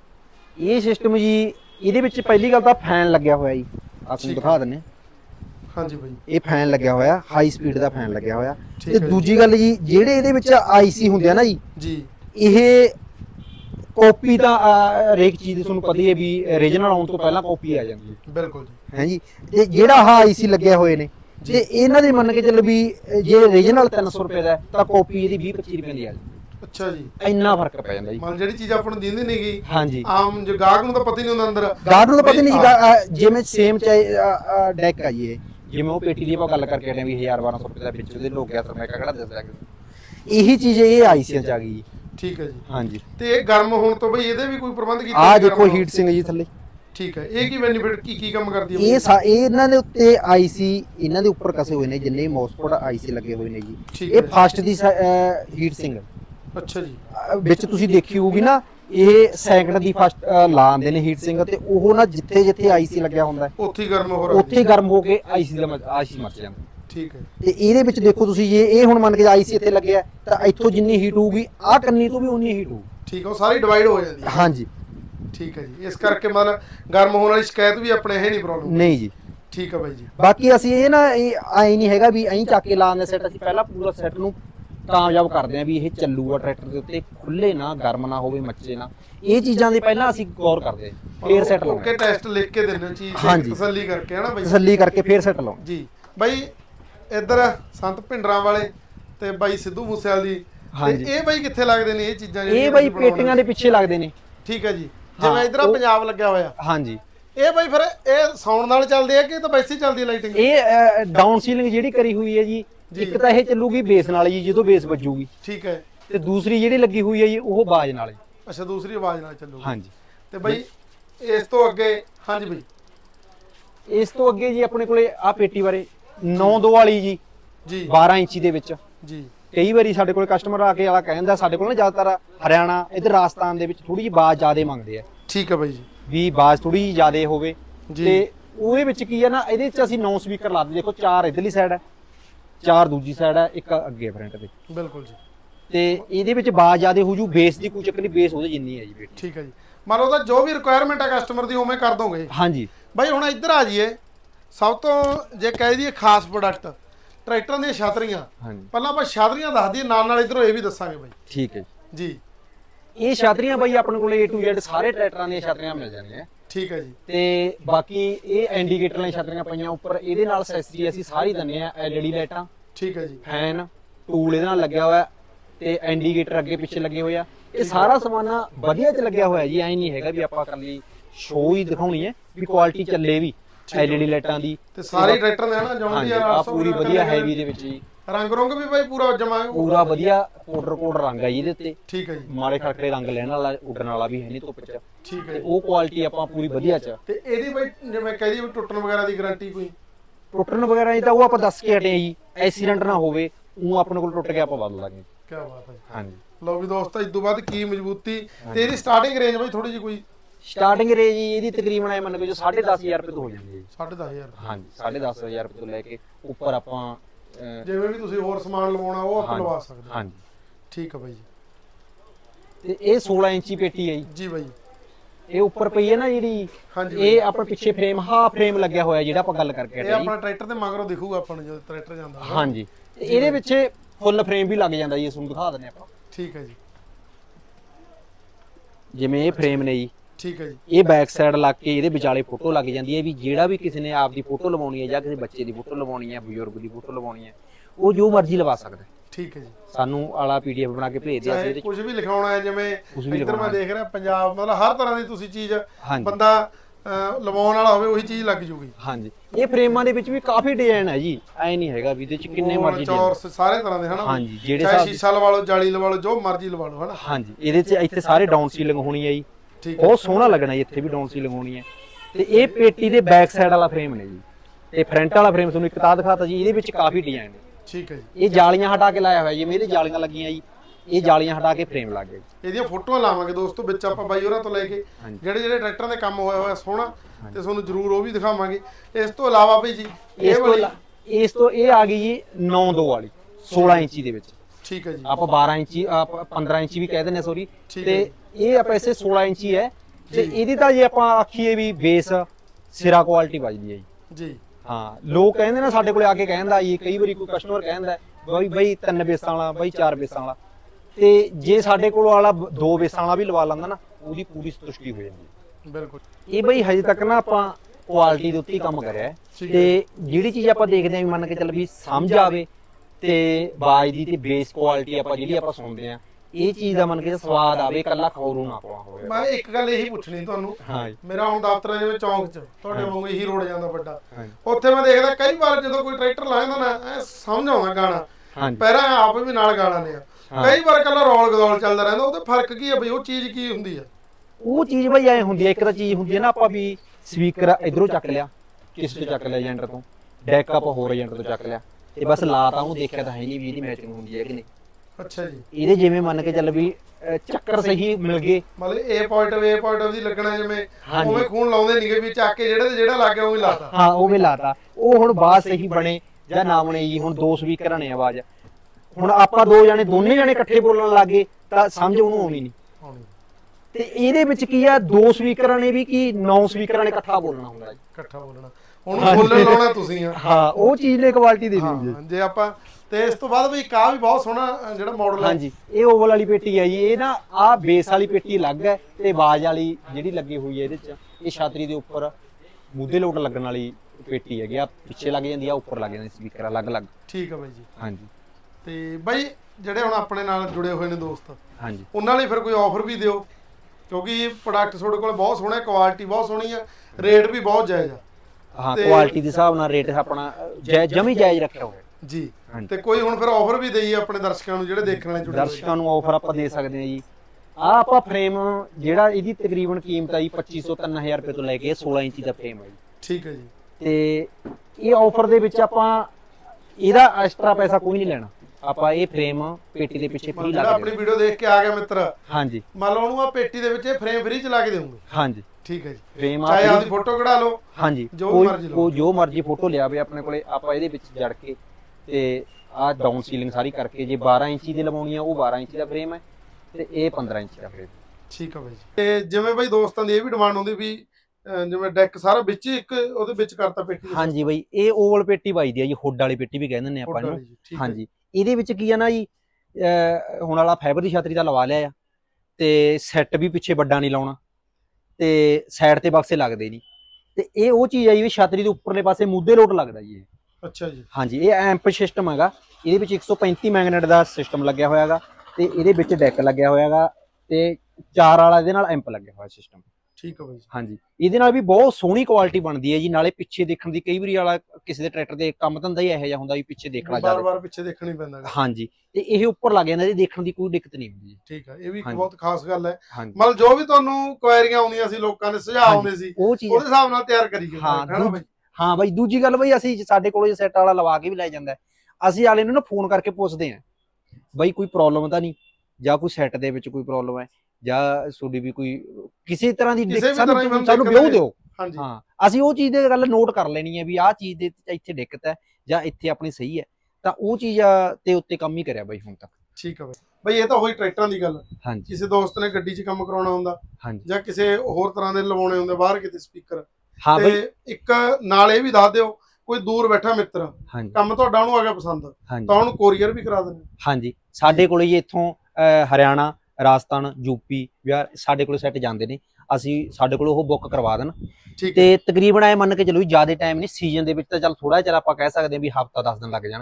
ਇਹ ਸਿਸਟਮ ਜੀ ਇਹਦੇ ਵਿੱਚ ਪਹਿਲੀ ਗੱਲ ਤਾਂ ਫੈਨ ਲੱਗਿਆ ਹੋਇਆ ਜੀ, ਆਪਾਂ ਦਿਖਾ ਦਿੰਨੇ। ਹਾਂਜੀ ਬਾਈ। ਇਹ ਫੈਨ ਲੱਗਿਆ ਹੋਇਆ, ਹਾਈ ਸਪੀਡ ਦਾ ਫੈਨ ਲੱਗਿਆ ਹੋਇਆ। ਤੇ ਦੂਜੀ ਗੱਲ ਜੀ, ਜਿਹੜੇ ਇਹਦੇ ਵਿੱਚ ਆਈਸੀ ਹੁੰਦੇ ਆ ਨਾ ਜੀ ਜੀ, ਇਹ ਕਾਪੀ ਤਾਂ ਹਰੇਕ ਚੀਜ਼ ਦੀ ਤੁਹਾਨੂੰ ਪਤਾ ਹੀ ਹੈ ਵੀ ਰੀਜਨਲ ਆਉਣ ਤੋਂ ਪਹਿਲਾਂ ਕਾਪੀ ਆ ਜਾਂਦੀ ਹੈ। ਬਿਲਕੁਲ ਜੀ। ਹੈ ਜੀ। ਤੇ ਜਿਹੜਾ ਆਹ ਆਈਸੀ ਲੱਗੇ ਹੋਏ ਨੇ ਤੇ ਇਹਨਾਂ ਦੇ ਮੰਨ ਕੇ ਚੱਲ ਵੀ ਜੇ ਰੀਜਨਲ ਤਿੰਨ ਸੌ ਰੁਪਏ ਦਾ ਤਾਂ ਕਾਪੀ ਇਹਦੀ ਵੀਹ ਪੱਚੀ ਰੁਪਏ ਦੀ ਆ ਜਾਂਦੀ। ਅੱਛਾ ਜੀ। ਇੰਨਾ ਫਰਕ ਪੈ ਜਾਂਦਾ ਜੀ। ਮਤਲਬ ਜਿਹੜੀ ਚੀਜ਼ ਆਪਾਂ ਨੂੰ ਦਿੰਦੀ ਨਹੀਂ ਗਈ, ਹਾਂਜੀ, ਆਮ ਜੋ ਗਾਹਕ ਨੂੰ ਤਾਂ ਪਤਾ ਹੀ ਨਹੀਂ ਹੁੰਦਾ, ਅੰਦਰ ਗਾਹਕ ਨੂੰ ਤਾਂ ਪਤਾ ਨਹੀਂ। ਜਿਵੇਂ ਸੇਮ ਡੈਕ ਆ ਜੀ, ਇਹ ਜਿਵੇਂ ਉਹ ਪੇਟੀ ਦੀ ਆਪਾਂ ਗੱਲ ਕਰਕੇ ਹਟੇ ਵੀ ਹਜ਼ਾਰ ਬਾਰਾਂ ਸੌ ਰੁਪਏ ਦਾ ਵਿੱਚ ਉਹਦੇ ਲੋਕ ਗਿਆ ਸਰਮਾ ਕਿਹੜਾ ਦੱਸ ਲੱਗ ਇਹੀ ਚੀਜ਼ ਇਹ ਆਈਸੀਆਂ ਚ ਆ ਗਈ ਜੀ। ਠੀਕ ਹੈ ਜੀ। ਹਾਂਜੀ। ਤੇ ਇਹ ਗਰਮ ਹੋਣ ਤੋਂ ਬਈ ਇਹਦੇ ਵੀ ਕੋਈ ਪ੍ਰਬੰਧ ਕੀਤਾ? ਆ ਦੇਖੋ ਹੀਟ ਸਿੰਘ ਜੀ ਥੱਲੇ। ਠੀਕ ਹੈ। ਇਹ ਕੀ ਬੈਨੀਫਿਟ ਕੀ ਕੀ ਕੰਮ ਕਰਦੀ ਹੈ? ਇਹ ਇਹ ਇਹਨਾਂ ਦੇ ਉੱਤੇ ਆਈਸੀ ਇਹਨਾਂ ਦੇ ਉੱਪਰ ਕਸੇ ਹੋਏ ਨੇ, ਜਿੰਨੇ ਮੌਸਪੋਰਟ ਆਈਸੀ ਲੱਗੇ ਹੋਏ ਨੇ ਜੀ। ਇਹ ਫਾਸਟ ਦੀ ਹੀਟ ਸਿੰਘ। ਅੱਛਾ ਜੀ। ਵਿੱਚ ਤੁਸੀਂ ਦੇਖੀ ਹੋਊਗੀ ਨਾ, ਇਹ ਸੈਕਿੰਡ ਦੀ ਫਸਟ ਲਾਉਂਦੇ ਨੇ ਹੀਟ ਸਿੰਘ ਤੇ ਉਹ ਨਾ ਜਿੱਥੇ ਜਿੱਥੇ ਆਈਸੀ ਲੱਗਿਆ ਹੁੰਦਾ ਉੱਥੇ ਗਰਮ ਹੋ ਰਿਹਾ, ਉੱਥੇ ਗਰਮ ਹੋ ਕੇ ਆਈਸੀ ਦਾ ਆਈਸੀ ਮੱਚ ਜਾਂਦਾ। ਠੀਕ ਹੈ। ਤੇ ਇਹਦੇ ਵਿੱਚ ਦੇਖੋ ਤੁਸੀਂ, ਜੇ ਇਹ ਹੁਣ ਮੰਨ ਕੇ ਆਈਸੀ ਇੱਥੇ ਲੱਗਿਆ ਤਾਂ ਇੱਥੋਂ ਜਿੰਨੀ ਹੀਟ ਹੋਊਗੀ ਆਹ ਕੰਨੀ ਤੋਂ ਵੀ ਉਨੀ ਹੀਟ ਹੋਊ। ਠੀਕ ਹੈ। ਉਹ ਸਾਰੀ ਡਿਵਾਈਡ ਹੋ ਜਾਂਦੀ ਹੈ। ਹਾਂਜੀ। ਠੀਕ ਹੈ ਜੀ। ਇਸ ਕਰਕੇ ਮਤਲਬ ਗਰਮ ਹੋਣ ਵਾਲੀ ਸ਼ਿਕਾਇਤ ਵੀ ਆਪਣੇ ਹੈ ਨਹੀਂ, ਪ੍ਰੋਬਲਮ ਨਹੀਂ ਜੀ। ਠੀਕ ਹੈ ਬਾਈ ਜੀ। ਬਾਕੀ ਅਸੀਂ ਇਹ ਨਾ ਇਹ ਆਏ ਨਹੀਂ ਹੈਗਾ ਵੀ ਐਂ ਚੱਕ ਕੇ ਲਾਉਂਦੇ ਸੈੱਟ, ਅਸੀਂ ਪਹਿਲਾਂ ਪੂਰਾ ਸੈੱਟ ਨੂੰ ਕਾਮਯਾਬ ਕਰਦੇ ਆ ਵੀ ਇਹ ਚੱਲੂਗਾ ਟਰੈਕਟਰ ਦੇ ਉੱਤੇ, ਖੁੱਲੇ ਨਾ, ਗਰਮ ਨਾ ਹੋਵੇ, ਮੱਚੇ ਨਾ। ਇਹ ਚੀਜ਼ਾਂ ਦੇ ਪਹਿਲਾਂ ਅਸੀਂ ਗੌਰ ਕਰਦੇ ਆ, ਫੇਰ ਸੈੱਟ ਲਾਉਂਦੇ। ਓਕੇ, ਟੈਸਟ ਲਿਖ ਕੇ ਦਿੰਦੇ ਚੀਜ਼ ਤੇ ਤਸੱਲੀ ਕਰਕੇ, ਹਨਾ ਬਾਈ? ਤਸੱਲੀ ਕਰਕੇ ਫੇਰ ਸੈੱਟ ਲਾਉਂ ਜੀ ਬਾਈ। ਇੱਧਰ ਸੰਤ ਭਿੰਡਰਾਂ ਵਾਲੇ ਤੇ ਬਾਈ ਸਿੱਧੂ ਮੂਸੇਵਾਲ ਦੀ। ਤੇ ਇਹ ਬਾਈ ਕਿੱਥੇ ਲੱਗਦੇ ਨੇ ਇਹ ਚੀਜ਼ਾਂ? ਇਹ ਬਾਈ ਪੇਟੀਆਂ ਦੇ ਪਿੱਛੇ ਲੱਗਦੇ ਨੇ। ਠੀਕ ਹੈ ਜੀ। ਜਿਵੇਂ ਇੱਧਰ ਪੰਜਾਬ ਲੱਗਿਆ ਹੋਇਆ। ਹਾਂਜੀ। ਇਹ ਬਾਈ ਫਿਰ ਇਹ ਸਾਊਂਡ ਨਾਲ ਚੱਲਦੇ ਆ ਕਿ ਤਾਂ ਵੈਸੇ ਹੀ ਚੱਲਦੀ ਹੈ ਲਾਈਟਿੰਗ? ਇਹ ਡਾਊਨ ਸੀਲਿੰਗ ਜਿਹੜੀ ਕਰੀ ਹੋਈ ਹੈ ਜੀ, ਇੱਕ ਤਾਂ ਇਹ ਚੱਲੂਗੀ ਬੇਸ ਨਾਲ ਜੀ, ਜਦੋਂ ਬੇਸ ਵੱਜੂਗੀ। ਠੀਕ ਹੈ। ਤੇ ਦੂਸਰੀ ਜਿਹੜੀ ਲੱਗੀ ਹੋਈ ਹੈ ਜੀ ਉਹ ਆਵਾਜ਼ ਨਾਲ। ਅੱਛਾ, ਦੂਸਰੀ ਆਵਾਜ਼ ਨਾਲ ਚੱਲੂਗੀ। ਹਾਂਜੀ। ਤੇ ਬਾਈ ਇਸ ਤੋਂ ਅੱਗੇ? ਹਾਂਜੀ ਬਾਈ। ਇਸ ਤੋਂ ਅੱਗੇ ਜੀ ਆਪਣੇ ਕੋਲੇ ਆ ਪੇਟੀ ਬਾਰੇ ਨੌ ਦੋ ਵਾਲੀ ਜੀ ਜੀ ਬਾਰਾਂ ਇੰਚੀ ਦੇ ਵਿੱਚ ਜੀ। ਕਈ ਵਾਰੀ ਸਾਡੇ ਕੋਲ ਕਸਟਮਰ ਆ ਕੇ ਵਾਲਾ ਕਹਿੰਦਾ ਸਾਡੇ ਕੋਲ ਨਾ ਜ਼ਿਆਦਾਤਰ ਹਰਿਆਣਾ ਇਧਰ ਰਾਜਸਥਾਨ ਦੇ ਵਿੱਚ ਥੋੜੀ ਜਿਹੀ ਆਵਾਜ਼ ਜ਼ਿਆਦਾ ਮੰਗਦੇ ਆ। ਠੀਕ ਹੈ ਬਾਈ ਜੀ। ਵੀ ਆਵਾਜ਼ ਥੋੜੀ ਜਿਹੀ ਜ਼ਿਆਦਾ ਹੋਵੇ ਤੇ ਉਹਦੇ ਵਿੱਚ ਕੀ ਆ ਨਾ, ਇਹਦੇ ਵਿੱਚ ਅਸੀਂ ਨੌ ਸਪੀਕਰ ਲਾਦੇ। ਦੇਖੋ ਚਾਰ ਇਧਰਲੀ ਸਾਈਡ ਹੈ, ਚਾਰ ਦੂਜੀ ਸਾਈਡ ਹੈ, ਇੱਕ ਅੱਗੇ ਫਰੰਟ ਤੇ। ਬਿਲਕੁਲ ਜੀ। ਤੇ ਇਹਦੇ ਵਿੱਚ ਆਵਾਜ਼ ਜ਼ਿਆਦਾ ਹੋ ਜੂ, ਬੇਸ ਦੀ ਕੋਈ ਚੱਕਰ ਨਹੀਂ, ਬੇਸ ਉਹਦੇ ਜਿੰਨੀ ਹੈ ਜੀ ਬੇਟੀ। ਠੀਕ ਹੈ ਜੀ। ਮੰਨ ਲਓ ਤਾਂ ਜੋ ਵੀ ਰਿਕੁਆਇਰਮੈਂਟ ਹੈ ਕਸਟਮਰ ਦੀ ਉਵੇਂ ਕਰ ਦੋਗੇ? ਹਾਂਜੀ ਬਾਈ। ਹੁਣ ਇੱਧਰ ਆ ਜਾਈਏ, ਸਭ ਤੋਂ ਜੇ ਕਹਿ ਦਈਏ ਖਾਸ ਪ੍ਰੋਡਕਟ ਟਰੈਕਟਰਾਂ ਦੀਆਂ ਛਤਰੀਆਂ। ਹਾਂਜੀ। ਪਹਿਲਾਂ ਆਪਾਂ ਛਤਰੀਆਂ ਦੱਸ ਦਈਏ, ਨਾਲ ਨਾਲ ਇੱਧਰੋਂ ਇਹ ਵੀ ਦੱਸਾਂਗੇ ਬਾਈ। ਠੀਕ ਹੈ ਜੀ। ਇਹ ਛਤਰੀਆਂ ਬਾਈ ਆਪਣੇ ਕੋਲ ਏ ਟੂ ਜ਼ੈਡ ਸਾਰੇ ਟਰੈਕਟਰਾਂ ਦੀਆਂ ਛਤਰੀਆਂ ਮਿਲ ਜਾਂਦੀਆਂ। ਠੀਕ ਹੈ ਜੀ। ਤੇ ਬਾਕੀ ਇਹ ਇੰਡੀਕੇਟਰ ਵਾਲੀਆਂ ਛਤਰੀਆਂ ਪਈਆਂ ਉੱਪਰ, ਇਹਦੇ ਨਾਲ ਐਕਸੈਸਰੀ ਅਸੀਂ ਸਾਰੀ ਦਿੰਨੇ ਆ। ਐਲਈਡੀ ਲਾਈਟਾਂ। ਠੀਕ ਹੈ ਜੀ। ਫੈਨ ਟੂਲ ਇਹਦੇ ਨਾਲ ਲੱਗਿਆ ਹੋਇਆ ਤੇ ਇੰਡੀਕੇਟਰ ਅੱਗੇ ਪਿੱਛੇ ਲੱਗੇ ਹੋਏ ਆ। ਇਹ ਸਾਰਾ ਸਮਾਨ ਵਧੀਆ ਚ ਲੱਗਿਆ ਹੋਇਆ ਜੀ। ਐਂ ਨਹੀਂ ਹੈਗਾ ਵੀ ਆਪਾਂ ਇਕੱਲੀ ਸ਼ੋਅ ਹੀ ਦਿਖਾਉਣੀ ਹੈ, ਵੀ ਕੁਆਲਿਟੀ ਚੱਲੇ ਵੀ ਐਲਈਡੀ ਲਾਈਟਾਂ ਦੀ। ਤੇ ਸਾਰੇ ਟਰੈਕਟਰ ਦੇ ਹਨਾ ਜੌਨ ਡੀਅਰ ਆ ਪੂਰੀ ਵਧੀਆ ਹੈਵੀ ਦੇ ਵਿੱਚ ਜੀ। ਰੰਗ ਰੰਗ ਵੀ ਬਾਈ ਪੂਰਾ ਜਮਾਂਗੇ, ਪੂਰਾ ਵਧੀਆ ਪਾਊਡਰ ਕੋਡ ਰੰਗ ਆ ਜੀ ਇਹਦੇ ਉੱਤੇ। ਠੀਕ ਹੈ ਜੀ। ਮਾੜੇ ਖੜਕੜੇ ਰੰਗ ਲੈਣ ਵਾਲਾ ਉੱਡਣ ਵਾਲਾ ਵੀ ਹੈ ਨਹੀਂ ਧੁੱਪ ਚ। ਠੀਕ ਹੈ। ਉਹ ਕੁਆਲਿਟੀ ਆਪਾਂ ਪੂਰੀ ਵਧੀਆ ਚ। ਤੇ ਇਹਦੀ ਬਾਈ ਜਿਵੇਂ ਕਹਦੀ ਵੀ ਟੁੱਟਣ ਵਗੈਰਾ ਦੀ ਗਾਰੰਟੀ ਕੋਈ? ਟੁੱਟਣ ਵਗੈਰਾ ਤਾਂ ਉਹ ਆਪਾਂ ਦੱਸ ਕੇ ਹਟੇ ਜੀ, ਐਕਸੀਡੈਂਟ ਨਾ ਹੋਵੇ। ਉਹ ਆਪਣੇ ਕੋਲ ਟੁੱਟ ਗਿਆ ਆਪਾਂ ਬਦਲ ਲਾਂਗੇ। ਕੀ ਬਾਤ ਹੈ। ਹਾਂਜੀ। ਲਓ ਵੀ ਦੋਸਤੋ, ਇਸ ਤੋਂ ਬਾਅਦ ਕੀ ਮਜ਼ਬੂਤੀ ਤੇ ਇਹਦੀ ਸਟਾਰਟਿੰਗ ਰੇਂਜ ਬਾਈ ਥੋੜੀ ਜਿਹੀ ਕੋਈ? ਸਟਾਰਟਿੰਗ ਰੇਂਜ ਜੀ ਇਹਦੀ ਤਕਰੀਬਨ ਐ ਮੰਨ ਕੇ ਜੋ ਸਾਢੇ ਦਸ ਹਜ਼ਾਰ ਰੁਪਏ ਤੋਂ ਹੋ ਜਾਂਦੀ ਹੈ ਜੀ। ਸਾਢੇ ਦਸ ਹਜ਼ਾਰ? ਹਾਂਜੀ, ਸਾਢੇ ਦਸ ਹਜ਼ਾਰ ਰੁਪਏ ਤੋਂ ਲੈ ਕੇ ਉੱਪਰ ਆਪਾਂ ਜਿਵੇਂ ਵੀ ਤੁਸੀਂ ਹੋਰ ਸਮਾਨ ਲਵਾਉਣਾ ਉਹ ਆਪਾਂ ਲਵਾ ਸਕਦੇ ਹਾਂ। ਹਾਂਜੀ। ਠੀਕ ਹੈ ਬਾਈ ਜੀ। ਤੇ ਇਹ ਸੋਲਾਂ ਇੰਚੀ ਪੇਟੀ ਹੈ ਜੀ। ਜੀ ਬਾਈ। ਇਹ ਉੱਪਰ ਪਈ ਹੈ ਨਾ ਜਿਹੜੀ, ਇਹ ਆਪਣੇ ਪਿੱਛੇ ਫਰੇਮ ਹਾਫ ਫਰੇਮ ਲੱਗਿਆ ਹੋਇਆ ਜਿਹੜਾ ਆਪਾਂ ਗੱਲ ਕਰਕੇ ਹਟੇ। ਇਹ ਆਪਣਾ ਟਰੈਕਟਰ ਤੇ ਮਗਰੋਂ ਦਿਖੂਗਾ ਆਪਾਂ ਨੂੰ ਜਦੋਂ ਟਰੈਕਟਰ ਜਾਂਦਾ। ਹਾਂਜੀ। ਤੇ ਇਹਦੇ ਪਿੱਛੇ ਫੁੱਲ ਫਰੇਮ ਵੀ ਲੱਗ ਜਾਂਦਾ ਜੀ, ਇਸ ਨੂੰ ਦਿਖਾ ਦਿੰਦੇ ਆਪਾਂ। ਠੀਕ ਹੈ ਜੀ। ਜਿਵੇਂ ਇਹ ਫਰੇਮ ਨੇ ਜੀ। ਠੀਕ ਹੈ ਜੀ। ਇਹ ਬੈਕ ਸਾਈਡ ਲੱਗ ਕੇ ਇਹਦੇ ਵਿਚਾਲੇ ਫੋਟੋ ਲੱਗ ਜਾਂਦੀ ਹੈ, ਵੀ ਜਿਹੜਾ ਵੀ ਕਿਸੇ ਨੇ ਆਪ ਦੀ ਫੋਟੋ ਲਵਾਉਣੀ ਹੈ ਜਾਂ ਕਿਸੇ ਬੱਚੇ ਦੀ ਫੋਟੋ ਲਵਾਉਣੀ ਹੈ, ਬਜ਼ੁਰਗ ਦੀ ਫੋਟੋ ਲਵਾਉਣੀ ਹੈ, ਉਹ ਜੋ ਮਰਜ਼ੀ ਲਵਾ ਸਕਦਾ। ਠੀਕ ਹੈ ਜੀ ਸਾਨੂੰ ਵਾਲਾ ਪੀਡੀਐਫ ਬਣਾ ਕੇ ਭੇਜ ਦਿਆ ਸੀ। ਕੁਝ ਵੀ ਲਿਖਾਉਣਾ ਹੈ ਜਿਵੇਂ ਇੱਧਰ ਮੈਂ ਦੇਖ ਰਿਹਾ ਪੰਜਾਬ ਮਤਲਬ ਹਰ ਤਰ੍ਹਾਂ ਦੀ ਤੁਸੀਂ ਚੀਜ਼ ਬੰਦਾ ਲਵਾਉਣ ਵਾਲਾ ਹੋਵੇ ਉਹੀ ਚੀਜ਼ ਲੱਗ ਜੂਗੀ। ਹਾਂਜੀ ਇਹ ਫਰੇਮਾਂ ਦੇ ਵਿੱਚ ਵੀ ਕਾਫੀ ਡਿਜ਼ਾਈਨ ਹੈ ਜੀ, ਐ ਨਹੀਂ ਹੈਗਾ ਵੀ ਇਹਦੇ ਚ ਕਿੰਨੇ ਮਰਜ਼ੀ ਚੌਰਸ ਸਾਰੇ ਤਰ੍ਹਾਂ ਦੇ ਹਨਾ। ਹਾਂਜੀ ਜਿਹੜੇ ਚਾਹੇ ਸ਼ੀਸ਼ਾ ਲਵਾ ਲਓ ਜਾਲੀ ਲਵਾ ਲਓ ਜੋ ਮਰਜ਼ੀ ਲਵਾ ਲਓ ਹਨਾ। ਹਾਂਜੀ ਇਹਦੇ ਚ ਇੱਥੇ ਸਾਰੇ ਡਾਊਨ ਸੀਲਿੰਗ ਹੋਣੀ ਹੈ ਜੀ, ਬਹੁਤ ਸੋਹਣਾ ਲੱਗਣਾ ਜੀ, ਇੱਥੇ ਵੀ ਡਾਊਨ ਸੀਲਿੰਗ ਹੋਣੀ ਹੈ। ਤੇ ਇਹ ਪੇਟੀ ਦੇ ਬੈਕ ਸਾਈਡ ਵਾਲਾ ਫਰੇਮ ਨੇ ਜੀ, ਤੇ ਫਰੰਟ ਵਾਲਾ ਫਰੇਮ ਤੁਹਾਨੂੰ ਇੱਕ ਤਾਂ ਦਿਖਾਤਾ ਜੀ, ਇਹਦੇ ਵਿੱਚ ਕਾਫੀ ਡਿਜ਼ਾਈਨ ਨੇ। ਠੀਕ ਹੈ ਜੀ ਇਹ ਜਾਲੀਆਂ ਹਟਾ ਕੇ ਲਾਇਆ ਹੋਇਆ ਜੀ, ਮੇਰੇ ਜਾਲੀਆਂ ਲੱਗੀਆਂ ਜੀ, ਇਹ ਜਾਲੀਆਂ ਹਟਾ ਕੇ ਫਰੇਮ ਲੱਗ ਗਏ ਜੀ। ਇਹਦੀਆਂ ਫੋਟੋਆਂ ਲਾਵਾਂਗੇ ਦੋਸਤੋ ਵਿੱਚ ਆਪਾਂ ਬਾਈ ਹੋਰਾਂ ਤੋਂ ਲੈ ਕੇ ਜਿਹੜੇ ਜਿਹੜੇ ਟਰੈਕਟਰਾਂ ਦੇ ਕੰਮ ਹੋਇਆ ਹੋਇਆ ਸੋਹਣਾ, ਤੇ ਤੁਹਾਨੂੰ ਜ਼ਰੂਰ ਉਹ ਵੀ ਦਿਖਾਵਾਂਗੇ। ਇਸ ਤੋਂ ਇਲਾਵਾ ਬਈ ਜੀ ਇਸ ਤੋਂ ਇਸ ਤੋਂ ਇਹ ਆ ਗਈ ਜੀ ਨੌ ਦੋ ਵਾਲੀ ਸੋਲਾਂ ਇੰਚੀ ਦੇ ਵਿੱਚ। ਠੀਕ ਹੈ ਜੀ ਆਪਾਂ ਬਾਰਾਂ ਇੰਚੀ ਪੰਦਰਾਂ ਇੰਚੀ ਵੀ ਕਹਿ ਦਿੰਦੇ ਸੋਰੀ, ਤੇ ਇਹ ਆਪਾਂ ਇਸੇ ਸੋਲਾਂ ਇੰਚੀ ਹੈ। ਤੇ ਇਹਦੀ ਤਾਂ ਜੇ ਆਪਾਂ ਆਖੀਏ ਵੀ ਬੇਸ ਸਿਰਾ ਕੁਆਲਿਟੀ ਵੱਜਦੀ ਹੈ ਜੀ। ਜੀ ਹਾਂ ਲੋਕ ਕਹਿੰਦੇ ਨਾ ਸਾਡੇ ਕੋਲੇ ਆ ਕੇ ਕਹਿੰਦਾ ਜੀ, ਕਈ ਵਾਰੀ ਕੋਈ ਕਸਟਮਰ ਕਹਿੰਦਾ ਬਈ ਬਈ ਤਿੰਨ ਬੇਸਾਂ ਵਾਲਾ, ਬਈ ਚਾਰ ਬੇਸਾਂ ਵਾਲਾ, ਤੇ ਜੇ ਸਾਡੇ ਕੋਲ ਵਾਲਾ ਦੋ ਬੇਸਾਂ ਵਾਲਾ ਵੀ ਲਵਾ ਲੈਂਦਾ ਨਾ ਉਹਦੀ ਪੂਰੀ ਸੰਤੁਸ਼ਟੀ ਹੋ ਜਾਂਦੀ। ਬਿਲਕੁਲ ਇਹ ਬਈ ਹਜੇ ਤੱਕ ਨਾ ਆਪਾਂ ਕੁਆਲਿਟੀ ਦੇ ਉੱਤੇ ਹੀ ਕੰਮ ਕਰਿਆ, ਤੇ ਜਿਹੜੀ ਚੀਜ਼ ਆਪਾਂ ਦੇਖਦੇ ਆਂ ਵੀ ਮੰਨ ਕੇ ਚੱਲ ਵੀ ਸਮਝ ਆਵੇ ਤੇ ਬਾਜ ਦੀ ਤੇ ਬੇਸ ਕੁਆਲਿਟੀ ਆਪਾਂ ਜਿਹੜੀ ਆਪਾਂ ਸੁਣਦੇ ਆਂ ਇਹ ਚੀਜ਼ ਦਾ ਮੰਨ ਕੇ ਸਵਾਦ ਆਵੇ, ਕੱਲਾ ਖੌਰੂ ਨਾ ਪਵਾ ਹੋਵੇ। ਮੈਂ ਇੱਕ ਗੱਲ ਇਹੀ ਪੁੱਛਣੀ ਤੁਹਾਨੂੰ, ਮੇਰਾ ਹੁਣ ਦਫ਼ਤਰ ਜਿਵੇਂ ਚੌਂਕ 'ਚ ਤੁਹਾਡੇ ਵਾਂਗੂ ਇਹੀ ਰੋਡ ਜਾਂਦਾ ਵੱਡਾ, ਉੱਥੇ ਮੈਂ ਦੇਖਦਾ ਕਈ ਵਾਰ ਜਦੋਂ ਕੋਈ ਟਰੈਕਟਰ ਲਾਉਂਦਾ ਨਾ ਸਮਝ ਆਉਂਦਾ ਗਾਣਾ, ਪਹਿਲਾਂ ਆਪ ਵੀ ਨਾਲ ਗਾ ਲੈਂਦੇ ਆ, ਕਈ ਵਾਰ ਕੱਲਾ ਰੌਲ ਗਦੌਲ ਚੱਲਦਾ ਰਹਿੰਦਾ। ਉਹਦੇ ਫਰਕ ਕੀ ਆ ਬਈ, ਉਹ ਚੀਜ਼ ਕੀ ਹੁੰਦੀ ਆ? ਉਹ ਚੀਜ਼ ਬਈ ਐ ਹੁੰਦੀ ਹੈ, ਇੱਕ ਤਾਂ ਚੀਜ਼ ਹੁੰਦੀ ਹੈ ਨਾ ਆਪਾਂ ਵੀ ਸਪੀਕਰ ਇਧਰੋਂ ਚੱਕ ਲਿਆ, ਕਿਸ ਤੋਂ ਚੱਕ ਲਿਆ ਏਜੰਟ ਤੋਂ, ਡੈਕ ਆਪਾਂ ਹੋਰ ਏਜੰਟ ਤੋਂ ਚੱਕ ਲਿਆ, ਤੇ ਬਸ ਲਾਤਾ ਉਹਨੂੰ ਦੇਖਿਆ ਤਾਂ ਹੈ ਨਹੀਂ ਵੀ ਇਹਦੀ ਮੈਚਿੰਗ ਹੁੰਦੀ ਹੈ ਕਿ ਨਹੀਂ। ਅੱਛਾ ਜੀ ਇਹਦੇ ਜਿਵੇਂ ਮੰਨ ਕੇ ਚੱਲ ਵੀ ਚੱਕਰ ਸਹੀ ਮਿਲ ਗਏ, ਮਤਲਬ ਏ ਪੋਜ਼ਿਟਿਵ ਏ ਪੋਜ਼ਿਟਿਵ ਦੀ ਲੱਗਣਾ, ਜਿਵੇਂ ਉਵੇਂ ਖੂਨ ਲਾਉਂਦੇ ਨਹੀਂਗੇ ਵੀ ਚੱਕ ਕੇ ਜਿਹੜੇ ਤੇ ਜਿਹੜਾ ਲੱਗ ਗਿਆ ਉਵੇਂ ਲਾਤਾ। ਹਾਂ ਉਵੇਂ ਲਾਤਾ, ਉਹ ਹੁਣ ਬਾਤ ਸਹੀ ਬਣੇ ਜਾਂ ਨਾ ਬਣੇ ਜੀ। ਹੁਣ ਦੋ ਸਪੀਕਰਾਂ ਨੇ ਆਵਾਜ਼, ਹੁਣ ਆਪਾਂ ਦੋ ਜਾਣੇ ਦੋਨੇ ਜਾਣੇ ਇਕੱਠੇ ਬੋਲਣ ਲੱਗੇ ਤਾਂ ਸਮਝ ਉਹਨੂੰ ਆਉਣੀ ਨਹੀਂ। ਤੇ ਇਹਦੇ ਵਿੱਚ ਕੀ ਆ, ਦੋ ਸਪੀਕਰਾਂ ਨੇ ਵੀ ਕੀ ਨੌ ਸਪੀਕਰਾਂ ਨੇ ਇਕੱਠਾ ਬੋਲਣਾ ਹੁੰਦਾ ਜੀ, ਇਕੱਠਾ ਬੋਲਣਾ, ਉਹਨੂੰ ਬੋਲਣ ਲਾਉਣਾ ਤੁਸੀਂ ਆ। ਹਾਂ ਉਹ ਚੀਜ਼ ਨੇ ਕੁਆਲਿਟੀ ਦੇਣੀ ਹੁੰਦੀ ਜੇ ਆਪਾਂ। ਤੇ ਇਸ ਤੋਂ ਬਾਅਦ ਵੀ ਕਾ ਵੀ ਬਹੁਤ ਸੋਹਣਾ ਜਿਹੜਾ ਮਾਡਲ ਹੈ। ਹਾਂਜੀ ਇਹ ਓਵਲ ਵਾਲੀ ਪੇਟੀ ਹੈ ਜੀ, ਇਹ ਨਾ ਆਹ ਬੇਸ ਵਾਲੀ ਪੇਟੀ ਅਲੱਗ ਹੈ, ਤੇ ਆਵਾਜ਼ ਵਾਲੀ ਜਿਹੜੀ ਲੱਗੀ ਹੋਈ ਹੈ ਇਹਦੇ ਚ, ਇਹ ਛਾਤਰੀ ਦੇ ਉੱਪਰ ਮੂਧੇ ਲੋਟ ਲੱਗਣ ਵਾਲੀ ਪੇਟੀ ਹੈਗੀ ਆ, ਪਿੱਛੇ ਲੱਗ ਜਾਂਦੀ ਆ, ਉੱਪਰ ਲੱਗ ਜਾਂਦੇ ਸਪੀਕਰ ਅਲੱਗ-ਅਲੱਗ। ਠੀਕ ਹੈ ਬਾਈ ਜੀ। ਹਾਂਜੀ ਤੇ ਬਾਈ ਜਿਹੜੇ ਹੁਣ ਆਪਣੇ ਨਾਲ ਜੁੜੇ ਹੋਏ ਨੇ ਦੋਸਤ, ਹਾਂਜੀ ਉਹਨਾਂ ਲਈ ਫਿਰ ਕੋਈ ਆਫਰ ਵੀ ਦਿਓ, ਕਿਉਂਕਿ ਪ੍ਰੋਡਕਟ ਤੁਹਾਡੇ ਕੋਲ ਬਹੁਤ ਸੋਹਣਾ, ਕੁਆਲਿਟੀ ਬਹੁਤ ਸੋਹਣੀ ਆ, ਰੇਟ ਵੀ ਬਹੁਤ ਜਾਇਜ਼ ਆ। ਹਾਂ ਕੁਆਲਿਟੀ ਦੇ ਹਿਸਾਬ ਨਾਲ ਰੇਟ ਆਪਣਾ ਜਮੀ ਜਾਇਜ਼ ਰੱਖਿਆ ਹੋਇਆ ਜੀ। ਤੇ ਕੋਈ ਹੁਣ ਫਿਰ ਆਫਰ ਵੀ ਦੇਈਏ ਆਪਣੇ ਦਰਸ਼ਕਾਂ ਨੂੰ ਜਿਹੜੇ ਦੇਖਣ ਵਾਲੇ ਜੁੜੇ, ਦਰਸ਼ਕਾਂ ਨੂੰ ਆਫਰ ਆਪਾਂ ਦੇ ਸਕਦੇ ਹਾਂ ਜੀ। ਆਹ ਆਪਾਂ ਫਰੇਮ ਜਿਹੜਾ ਇਹਦੀ ਤਕਰੀਬਨ ਕੀਮਤ ਆਈ ਪੱਚੀ ਸੌ ਤਿੰਨ ਹਜ਼ਾਰ ਰੁਪਏ ਤੋਂ ਲੈ ਕੇ ਸੋਲਾਂ ਇੰਚੀ ਦਾ ਫਰੇਮ ਹੈ ਜੀ। ਠੀਕ ਹੈ ਜੀ। ਤੇ ਇਹ ਆਫਰ ਦੇ ਵਿੱਚ ਆਪਾਂ ਇਹਦਾ ਐਕਸਟਰਾ ਪੈਸਾ ਕੋਈ ਨਹੀਂ ਲੈਣਾ, ਆਪਾਂ ਇਹ ਫਰੇਮ ਪੇਟੀ ਦੇ ਪਿੱਛੇ ਫ੍ਰੀ ਲਾ ਕੇ, ਆਪਣੀ ਵੀਡੀਓ ਦੇਖ ਕੇ ਆ ਗਿਆ ਮਿੱਤਰ, ਹਾਂਜੀ ਮੰਨ ਲਓ ਉਹਨੂੰ ਆ ਪੇਟੀ ਦੇ ਵਿੱਚ ਇਹ ਫਰੇਮ ਫ੍ਰੀ ਚ ਲਾ ਕੇ ਦੇਵਾਂਗੇ। ਹਾਂਜੀ ਠੀਕ ਹੈ ਜੀ। ਫਰੇਮ ਚਾਹੇ ਆਪਦੀ ਫੋਟੋ ਕਢਾ ਲਓ, ਹਾਂਜੀ ਜੋ ਮਰਜ਼ੀ ਲਓ, ਜੋ ਮਰਜ਼ੀ ਫੋਟੋ ਲਿਆਵੇ ਆਪਣੇ ਕੋਲੇ, ਆਪਾਂ ਇਹਦੇ ਵਿੱਚ ਜੜ ਕੇ ਤੇ ਆਹ ਡਾਊਨ ਸੀਲਿੰਗ ਸਾਰੀ ਕਰਕੇ, ਜੇ ਬਾਰਾਂ ਇੰਚੀ ਦੀ ਲਵਾਉਣੀ ਆ ਉਹ ਬਾਰਾਂ ਇੰਚੀ ਦਾ ਫਰੇਮ ਹੈ, ਤੇ ਇਹ ਪੰਦਰਾਂ ਇੰਚੀ ਦਾ ਫਰੇਮ। ਠੀਕ ਹੈ ਬਾਈ ਜੀ। ਤੇ ਜਿਵੇਂ ਬਾਈ ਦੋਸਤਾਂ ਦੀ ਇਹ ਵੀ ਡਿਮਾਂਡ ਹੁੰਦੀ ਵੀ ਜਿਵੇਂ ਡੈਕ ਸਾਰਾ ਵਿੱਚ ਹੀ ਇੱਕ ਉਹਦੇ ਵਿੱਚ ਕਰਤਾ ਪੇਟੀ। ਹਾਂਜੀ ਬਾਈ ਇਹ ਓਵਲ ਪੇਟੀ ਵੱਜਦੀ ਆ ਜੀ, ਹੁੱਡ ਵਾਲੀ ਪੇਟੀ ਵੀ ਕਹਿੰਦੇ ਨੇ ਆਪਾਂ ਇਹਨੂੰ। ਹਾਂਜੀ ਇਹਦੇ ਵਿੱਚ ਕੀ ਆ ਨਾ ਜੀ, ਹੁਣ ਵਾਲਾ ਫਾਈਬਰ ਦੀ ਛਤਰੀ ਦਾ ਲਵਾ ਲਿਆ ਆ, ਤੇ ਸੈੱਟ ਵੀ ਪਿੱਛੇ ਵੱਡਾ ਨਹੀਂ ਲਾਉਣਾ, ਤੇ ਸਾਈਡ ਤੇ ਬਕਸੇ ਲੱਗਦੇ ਨਹੀਂ, ਤੇ ਇਹ ਉਹ ਚੀਜ਼ ਆ ਜੀ ਵੀ ਛਤਰੀ ਦੇ ਉੱਪਰਲੇ ਪਾਸੇ ਮੂਧੇ ਲੋਟ ਲੱਗਦਾ ਜੀ ਇਹ। ਅੱਛਾ ਜੀ। ਹਾਂਜੀ ਇਹ ਐਂਪ ਸਿਸਟਮ ਹੈਗਾ, ਇਹਦੇ ਵਿੱਚ ਇੱਕ ਸੌ ਪੈਂਤੀ ਮੈਗਨੇਟ ਦਾ ਸਿਸਟਮ ਲੱਗਿਆ ਹੋਇਆ ਹੈਗਾ, ਤੇ ਇਹਦੇ ਵਿੱਚ ਡੈਕ ਲੱਗਿਆ ਹੋਇਆ ਹੈਗਾ, ਤੇ ਚਾਰ ਵਾਲਾ ਇਹਦੇ ਨਾਲ ਐਂਪ ਲੱਗਿਆ ਹੋਇਆ ਸਿਸਟਮ। ਠੀਕ ਹੈ ਬਾਈ। ਹਾਂਜੀ ਇਹਦੇ ਨਾਲ ਵੀ ਬਹੁਤ ਸੋਹਣੀ ਕੁਆਲਿਟੀ ਬਣਦੀ ਹੈ ਜੀ, ਨਾਲੇ ਪਿੱਛੇ ਦੇਖਣ ਦੀ ਕਈ ਵਾਰੀ ਵਾਲਾ ਕਿਸੇ ਦੇ ਟਰੈਕਟਰ ਦੇ ਕੰਮ ਧੰਦਾ ਹੀ ਇਹੋ ਜਿਹਾ ਹੁੰਦਾ ਵੀ ਪਿੱਛੇ ਦੇਖਣਾ ਜ਼ਿਆਦਾ, ਬਾਰ-ਬਾਰ ਪਿੱਛੇ ਦੇਖਣਾ ਹੀ ਪੈਂਦਾ। ਹਾਂਜੀ ਤੇ ਇਹ ਉੱਪਰ ਲੱਗ ਜਾਂਦਾ ਜੀ, ਦੇਖਣ ਦੀ ਕੋਈ ਦਿੱਕਤ ਨਹੀਂ ਹੁੰਦੀ। ਠੀਕ ਹੈ, ਇਹ ਵੀ ਇੱਕ ਬਹੁਤ ਖਾਸ ਗੱਲ ਹੈ। ਮਤਲਬ ਜੋ ਵੀ ਤੁਹਾਨੂੰ ਕੁਐਰੀਆਂ ਆਉਂਦੀਆਂ ਸੀ, ਲੋਕਾਂ ਦੇ ਸੁਝਾਅ ਆਉਂਦੇ ਸੀ, ਉਹਦੇ ਹਿਸਾਬ ਨਾਲ ਤਿਆਰ ਕਰੀ ਗਏ। ਹਾਂ ਹਾਂ ਬਾਈ ਦੂਜੀ ਗੱਲ ਬਈ ਅਸੀਂ ਸਾਡੇ ਕੋਲ ਸੈੱਟ ਵਾਲਾ ਲਵਾ ਕੇ ਵੀ ਲੈ ਜਾਂਦਾ, ਅਸੀਂ ਵਾਲੇ ਨੂੰ ਨਾ ਫੋਨ ਕਰਕੇ ਪੁੱਛਦੇ ਆ ਬਈ ਕੋਈ ਪ੍ਰੋਬਲਮ ਤਾਂ ਨਹੀਂ, ਜਾਂ ਕੋਈ ਸੈੱਟ ਦੇ ਵਿੱਚ ਕੋਈ ਪ੍ਰੋਬਲਮ ਹੈ, ਜਾਂ ਤੁਹਾਡੀ ਵੀ ਕੋਈ ਕਿਸੇ ਤਰ੍ਹਾਂ ਦੀ ਸਾਨੂੰ ਸਾਨੂੰ ਵਿਊ ਦਿਓ। ਹਾਂ ਅਸੀਂ ਉਹ ਚੀਜ਼ ਦੀ ਗੱਲ ਨੋਟ ਕਰ ਲੈਣੀ ਹੈ ਵੀ ਆਹ ਚੀਜ਼ ਦੇ ਇੱਥੇ ਦਿੱਕਤ ਹੈ ਜਾਂ ਇੱਥੇ ਆਪਣੀ ਸਹੀ ਹੈ, ਤਾਂ ਉਹ ਚੀਜ਼ ਤੇ ਉੱਤੇ ਕੰਮ ਹੀ ਕਰਿਆ ਬਾਈ ਹੁਣ ਤੱਕ। ਠੀਕ ਹੈ ਬਾਈ। ਬਾਈ ਇਹ ਤਾਂ ਹੋਈ ਟਰੈਕਟਰਾਂ ਦੀ ਗੱਲ। ਹਾਂਜੀ ਕਿਸੇ ਦੋਸਤ ਨੇ ਗੱਡੀ 'ਚ ਕੰਮ ਕਰਾਉਣਾ ਹੁੰਦਾ, ਹਾਂਜੀ, ਜਾਂ ਕਿਸੇ ਹੋਰ ਤਰ੍ਹਾਂ ਦੇ ਲਵਾਉਣੇ ਹੁੰਦੇ ਬਾਹਰ ਕਿਤੇ ਸਪੀਕਰ, ਹਾਂ ਬਈ ਇੱਕ ਨਾਲ ਇਹ ਵੀ ਦੱਸ ਦਿਓ ਕੋਈ ਦੂਰ ਬੈਠਾ ਮਿੱਤਰ ਕੰਮ ਤੁਹਾਡਾ ਉਹਨੂੰ ਆ ਗਿਆ ਪਸੰਦ ਤਾਂ ਉਹਨੂੰ ਕੋਰੀਅਰ ਵੀ ਕਰਾ ਦਿੰਦੇ। ਹਾਂਜੀ ਸਾਡੇ ਕੋਲ ਜੀ ਇੱਥੋਂ ਹਰਿਆਣਾ, ਰਾਜਸਥਾਨ, ਯੂਪੀ, ਬਿਹਾਰ ਸਾਡੇ ਕੋਲ ਸੈੱਟ ਜਾਂਦੇ ਨੇ, ਅਸੀਂ ਸਾਡੇ ਕੋਲ ਉਹ ਬੁੱਕ ਕਰਵਾ ਦੇਣ। ਤੇ ਤਕਰੀਬਨ ਐ ਮੰਨ ਕੇ ਚਲੋ ਵੀ ਜ਼ਿਆਦਾ ਟਾਈਮ ਨਹੀਂ, ਸੀਜ਼ਨ ਦੇ ਵਿੱਚ ਤਾਂ ਚੱਲ ਥੋੜਾ ਜਿਹਾ ਆਪਾਂ ਕਹਿ ਸਕਦੇ ਹਾਂ ਵੀ ਹਫ਼ਤਾ ਦਸ ਦਿਨ ਲੱਗ ਜਾਣਗੇ,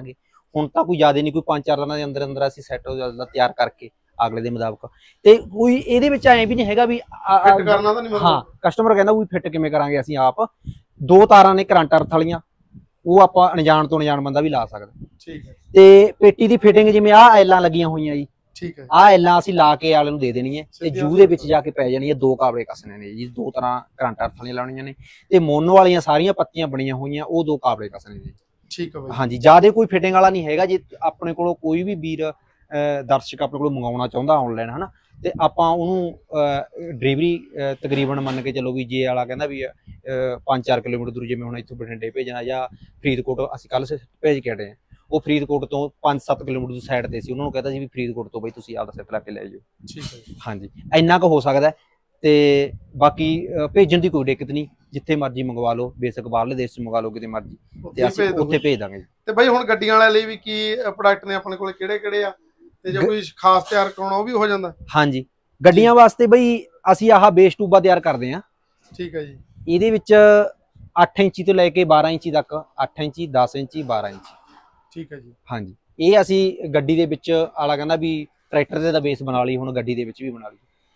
ਹੁਣ ਤਾਂ ਕੋਈ ਜ਼ਿਆਦਾ ਨਹੀਂ, ਕੋਈ ਪੰਜ ਚਾਰ ਦਿਨਾਂ ਦੇ ਅੰਦਰ ਅੰਦਰ ਅਸੀਂ ਸੈੱਟ ਹੋ ਜਾਂਦਾ ਤਿਆਰ ਕਰਕੇ ਅਗਲੇ ਦੇ ਮੁਤਾਬਕ। ਤੇ ਕੋਈ ਇਹਦੇ ਵਿੱਚ ਐਂ ਵੀ ਨਹੀਂ ਹੈਗਾ ਵੀ ਫਿੱਟ ਕਰਨਾ ਤਾਂ ਨਹੀਂ, ਹਾਂ ਕਸਟਮਰ ਕਹਿੰਦਾ ਵੀ ਫਿੱਟ ਕਿਵੇਂ ਕਰਾਂਗੇ, ਅਸੀਂ ਆਪ ਦੋ ਤਾਰਾਂ ਨੇ ਕਰੰਟ ਅਰਥ ਵਾਲੀਆਂ, ਉਹ ਆਪਾਂ ਅਣਜਾਣ ਤੋਂ ਅਣਜਾਣ ਬੰਦਾ ਵੀ ਲਾ ਸਕਦਾ। ਠੀਕ ਹੈ। ਤੇ ਪੇਟੀ ਦੀ ਫਿਟਿੰਗ ਜਿਵੇਂ ਆਹ ਐਲਾਂ ਲੱਗੀਆਂ ਹੋਈਆਂ ਜੀ, ਠੀਕ ਹੈ, ਆਹ ਐਲਾਂ ਅਸੀਂ ਲਾ ਕੇ ਆਲੇ ਨੂੰ ਦੇ ਦੇਣੀ ਹੈ ਤੇ ਜੂ ਦੇ ਵਿੱਚ ਜਾ ਕੇ ਪੈ ਜਾਣੀ ਹੈ। ਦੋ ਕਾਬਲੇ ਕੱਸਣੇ ਨੇ ਜੀ, ਦੋ ਤਰ੍ਹਾਂ ਕਰੰਟ ਅਰਥ ਵਾਲੀਆਂ ਲਾਉਣੀਆਂ ਨੇ, ਤੇ ਮੋਨੋ ਵਾਲੀਆਂ ਸਾਰੀਆਂ ਪੱਤੀਆਂ ਬਣੀਆਂ ਹੋਈਆਂ, ਉਹ ਦੋ ਕਾਬਲੇ ਕੱਸਣੇ ਨੇ। ਠੀਕ ਹੈ ਬਾਈ। ਹਾਂਜੀ, ਜਿਆਦਾ ਕੋਈ ਫਿਟਿੰਗ ਵਾਲਾ ਨਹੀਂ ਹੈਗਾ। ਜੇ ਆਪਣੇ ਕੋਲੋਂ ਕੋਈ ਵੀ ਵੀਰ ਦਰਸ਼ਕ ਆਪਣੇ ਕੋਲੋਂ ਮੰਗਵਾਉਣਾ ਚਾਹੁੰਦਾ ਆਨਲਾਈਨ ਹਨਾ, ਤੇ ਆਪਾਂ ਉਹਨੂੰ ਡਿਲੀਵਰੀ ਤਕਰੀਬਨ ਮੰਨ ਕੇ ਚਲੋ ਵੀ ਜੇ ਵਾਲਾ ਕਹਿੰਦਾ ਵੀ ਪੰਜ ਚਾਰ ਕਿਲੋਮੀਟਰ ਦੂਰ, ਜਿਵੇਂ ਹੁਣ ਇੱਥੋਂ ਬਠਿੰਡੇ ਭੇਜਣਾ ਜਾਂ ਫਰੀਦਕੋਟ ਅਸੀਂ ਕੱਲ ਭੇਜ ਕੇ ਹਟੇ, ਉਹ ਫਰੀਦਕੋਟ ਤੋਂ ਪੰਜ ਸੱਤ ਕਿਲੋਮੀਟਰ ਦੀ ਸਾਈਡ ਤੇ ਸੀ, ਉਹਨਾਂ ਨੂੰ ਕਹਿੰਦਾ ਸੀ ਵੀ ਫਰੀਦਕੋਟ ਤੋਂ ਬਈ ਤੁਸੀਂ ਆਪਦਾ ਸੈੱਟ ਲਾ ਕੇ ਲੈ ਜਾਓ। ਠੀਕ ਹੈ। ਹਾਂਜੀ, ਇੰਨਾ ਕੁ ਹੋ ਸਕਦਾ। ਤੇ ਬਾਕੀ ਭੇਜਣ ਦੀ ਕੋਈ ਦਿੱਕਤ ਨਹੀਂ, ਜਿੱਥੇ ਮਰਜ਼ੀ ਮੰਗਵਾ ਲਓ, ਬੇਸ਼ੱਕ ਬਾਹਰਲੇ ਦੇਸ਼ 'ਚ ਮੰਗਵਾ ਲਓ ਕਿਤੇ ਮਰਜ਼ੀ, ਤੇ ਅਸੀਂ ਉੱਥੇ ਭੇਜ ਦਾਂਗੇ। ਤੇ ਬਾਈ ਹੁਣ ਗੱਡੀਆਂ ਵਾਲਿਆਂ ਲਈ ਵੀ ਕੀ ਪ੍ਰੋਡਕਟ ਨੇ ਆਪਣੇ ਕੋਲ, ਕਿਹੜੇ ਕਿਹੜੇ ਆ, ਤੇ ਜੇ ਕੋਈ ਖਾਸ ਤਿਆਰ ਕਰਾਉਣਾ ਉਹ ਵੀ ਹੋ ਜਾਂਦਾ? ਹਾਂਜੀ, ਗੱਡੀਆਂ ਵਾਸਤੇ ਬਈ ਅਸੀਂ ਆਹ ਬੇਸ ਟੂਬਾ ਤਿਆਰ ਕਰਦੇ ਹਾਂ। ਠੀਕ ਹੈ ਜੀ। ਇਹਦੇ ਵਿੱਚ ਅੱਠ ਇੰਚੀ ਤੋਂ ਲੈ ਕੇ ਬਾਰਾਂ ਇੰਚੀ ਤੱਕ, ਅੱਠ ਇੰਚੀ, ਦਸ ਇੰਚੀ, ਬਾਰਾਂ ਇੰਚੀ। ਠੀਕ ਹੈ ਜੀ। ਹਾਂਜੀ, ਇਹ ਅਸੀਂ ਗੱਡੀ ਦੇ ਵਿੱਚ ਆਲਾ ਕਹਿੰਦਾ ਵੀ ਟਰੈਕਟਰ ਦੇ ਤਾਂ ਬੇਸ ਬਣਾ ਲਈ, ਹੁਣ ਗੱਡੀ ਦੇ ਵਿੱਚ ਵੀ ਬਣਾ ਲਈ।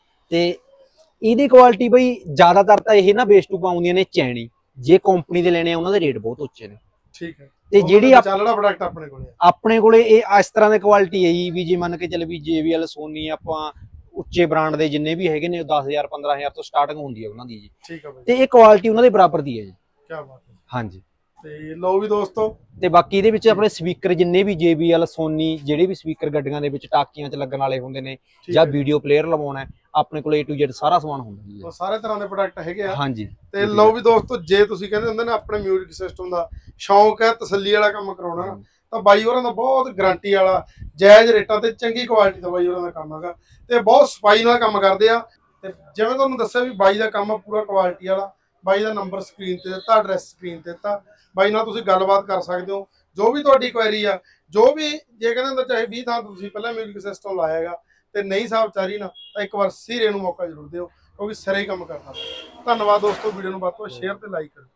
ਤੇ ਇਹਦੀ ਕੁਆਲਿਟੀ ਬਈ ਜ਼ਿਆਦਾਤਰ ਤਾਂ ਇਹ ਨਾ ਬੇਸ ਟੂਬਾਂ ਆਉਂਦੀਆਂ ਨੇ ਚੈਣੀ, ਜੇ ਕੰਪਨੀ ਦੇ ਲੈਣੇ ਆ ਉਹਨਾਂ ਦੇ ਰੇਟ ਬਹੁਤ ਉੱਚੇ ਨੇ। ਠੀਕ ਹੈ। ਤੇ ਜਿਹੜੀ ਚੱਲੜਾ ਪ੍ਰੋਡਕਟ ਆਪਣੇ ਕੋਲੇ ਆਪਣੇ ਕੋਲੇ ਇਹ ਇਸ ਤਰ੍ਹਾਂ ਦੀ ਕੁਆਲਿਟੀ ਹੈ ਜੀ, ਵੀ ਜੇ ਮੰਨ ਕੇ ਚੱਲ ਵੀ ਜੇ ਬੀ ਐਲ, ਸੋਨੀ, ਆਪਾਂ ਉੱਚੇ ਬ੍ਰਾਂਡ ਦੇ ਜਿੰਨੇ ਵੀ ਹੈਗੇ ਨੇ ਦਸ ਹਜ਼ਾਰ ਪੰਦਰਾਂ ਹਜ਼ਾਰ ਤੋਂ ਸਟਾਰਟਿੰਗ ਹੁੰਦੀ ਹੈ ਉਹਨਾਂ ਦੀ ਜੀ। ਠੀਕ ਹੈ ਬਾਈ। ਤੇ ਇਹ ਕੁਆਲਿਟੀ ਉਹਨਾਂ ਦੇ ਬਰਾਬਰ ਦੀ ਹੈ ਜੀ। ਕੀ ਬਾਤ ਹੈ। ਹਾਂਜੀ। ਤੇ ਲਓ ਵੀ ਦੋਸਤੋ, ਤੇ ਬਾਕੀ ਇਹਦੇ ਵਿੱਚ ਆਪਣੇ ਸਪੀਕਰ ਜਿੰਨੇ ਵੀ ਜੇ ਬੀ ਐਲ, ਸੋਨੀ, ਜਿਹੜੇ ਵੀ ਸਪੀਕਰ ਗੱਡੀਆਂ ਦੇ ਵਿੱਚ ਟਾਕੀਆਂ 'ਚ ਲੱਗਣ ਵਾਲੇ ਹੁੰਦੇ ਨੇ, ਜਾਂ ਵੀਡੀਓ ਪਲੇਅਰ ਲਵਾਉਣਾ, ਆਪਣੇ ਕੋਲ ਏ ਟੂ ਜ਼ੈਡ ਸਾਰਾ ਸਮਾਨ ਹੁੰਦਾ ਜੀ। ਸਾਰੇ ਤਰ੍ਹਾਂ ਦੇ ਪ੍ਰੋਡਕਟ ਹੈਗੇ ਆ। ਹਾਂਜੀ। ਤੇ ਲਓ ਵੀ ਦੋਸਤੋ, ਜੇ ਤੁਸੀਂ ਕਹਿੰਦੇ ਹੁੰਦੇ ਨਾ ਆਪਣੇ ਮਿਊਜ਼ਿਕ ਸਿਸਟਮ ਦਾ ਸ਼ੌਂਕ ਹੈ, ਤਸੱਲੀ ਵਾਲਾ ਕੰਮ ਕਰਾਉਣਾ, ਤਾਂ ਬਾਈ ਹੋਰਾਂ ਦਾ ਬਹੁਤ ਗਾਰੰਟੀ ਵਾਲਾ ਜਾਇਜ਼ ਰੇਟਾਂ ਤੇ ਚੰਗੀ ਕੁਆਲਿਟੀ ਦਾ ਬਾਈ ਹੋਰਾਂ ਦਾ ਕੰਮ ਹੈਗਾ, ਤੇ ਬਹੁਤ ਸਫਾਈ ਨਾਲ ਕੰਮ ਕਰਦੇ ਆ। ਤੇ ਜਿਵੇਂ ਤੁਹਾਨੂੰ ਦੱਸਿਆ ਵੀ ਬਾਈ ਦਾ ਕੰਮ ਪੂਰਾ ਕੁਆਲਿਟੀ ਵਾਲਾ। ਬਾਈ ਦਾ ਨੰਬਰ ਸਕਰੀਨ ਤੇ ਦਿੱਤਾ, ਐਡਰੈਸ ਸਕਰੀਨ ਤੇ ਦਿੱਤਾ, ਬਾਈ ਨਾਲ ਤੁਸੀਂ ਗੱਲਬਾਤ ਕਰ ਸਕਦੇ ਹੋ। ਜੋ ਵੀ ਤੁਹਾਡੀ ਕੁਐਰੀ ਆ, ਜੋ ਵੀ ਜੇ ਕਹਿੰਦੇ ਹੁੰਦਾ ਚਾਹੇ ਵੀਹ ਥਾਂ ਤੁਸੀਂ ਪਹਿਲਾਂ ਮਿਊਜ਼ਿਕ ਸਿਸਟਮ ਲਾਇਆ ਹੈਗਾ ਤੇ ਨਹੀਂ ਸਾਹਿਬ ਚਾਰੀ ਨਾ, ਤਾਂ ਇੱਕ ਵਾਰ ਸੀਰੇ ਨੂੰ ਮੌਕਾ ਜ਼ਰੂਰ ਦਿਓ, ਕਿਉਂਕਿ ਸਿਰੇ ਕੰਮ ਕਰਨਾ। ਧੰਨਵਾਦ ਦੋਸਤੋ, ਵੀਡੀਓ ਨੂੰ ਵੱਧ ਤੋਂ ਵੱਧ ਸ਼ੇਅਰ ਤੇ ਲਾਈਕ ਕਰੋ।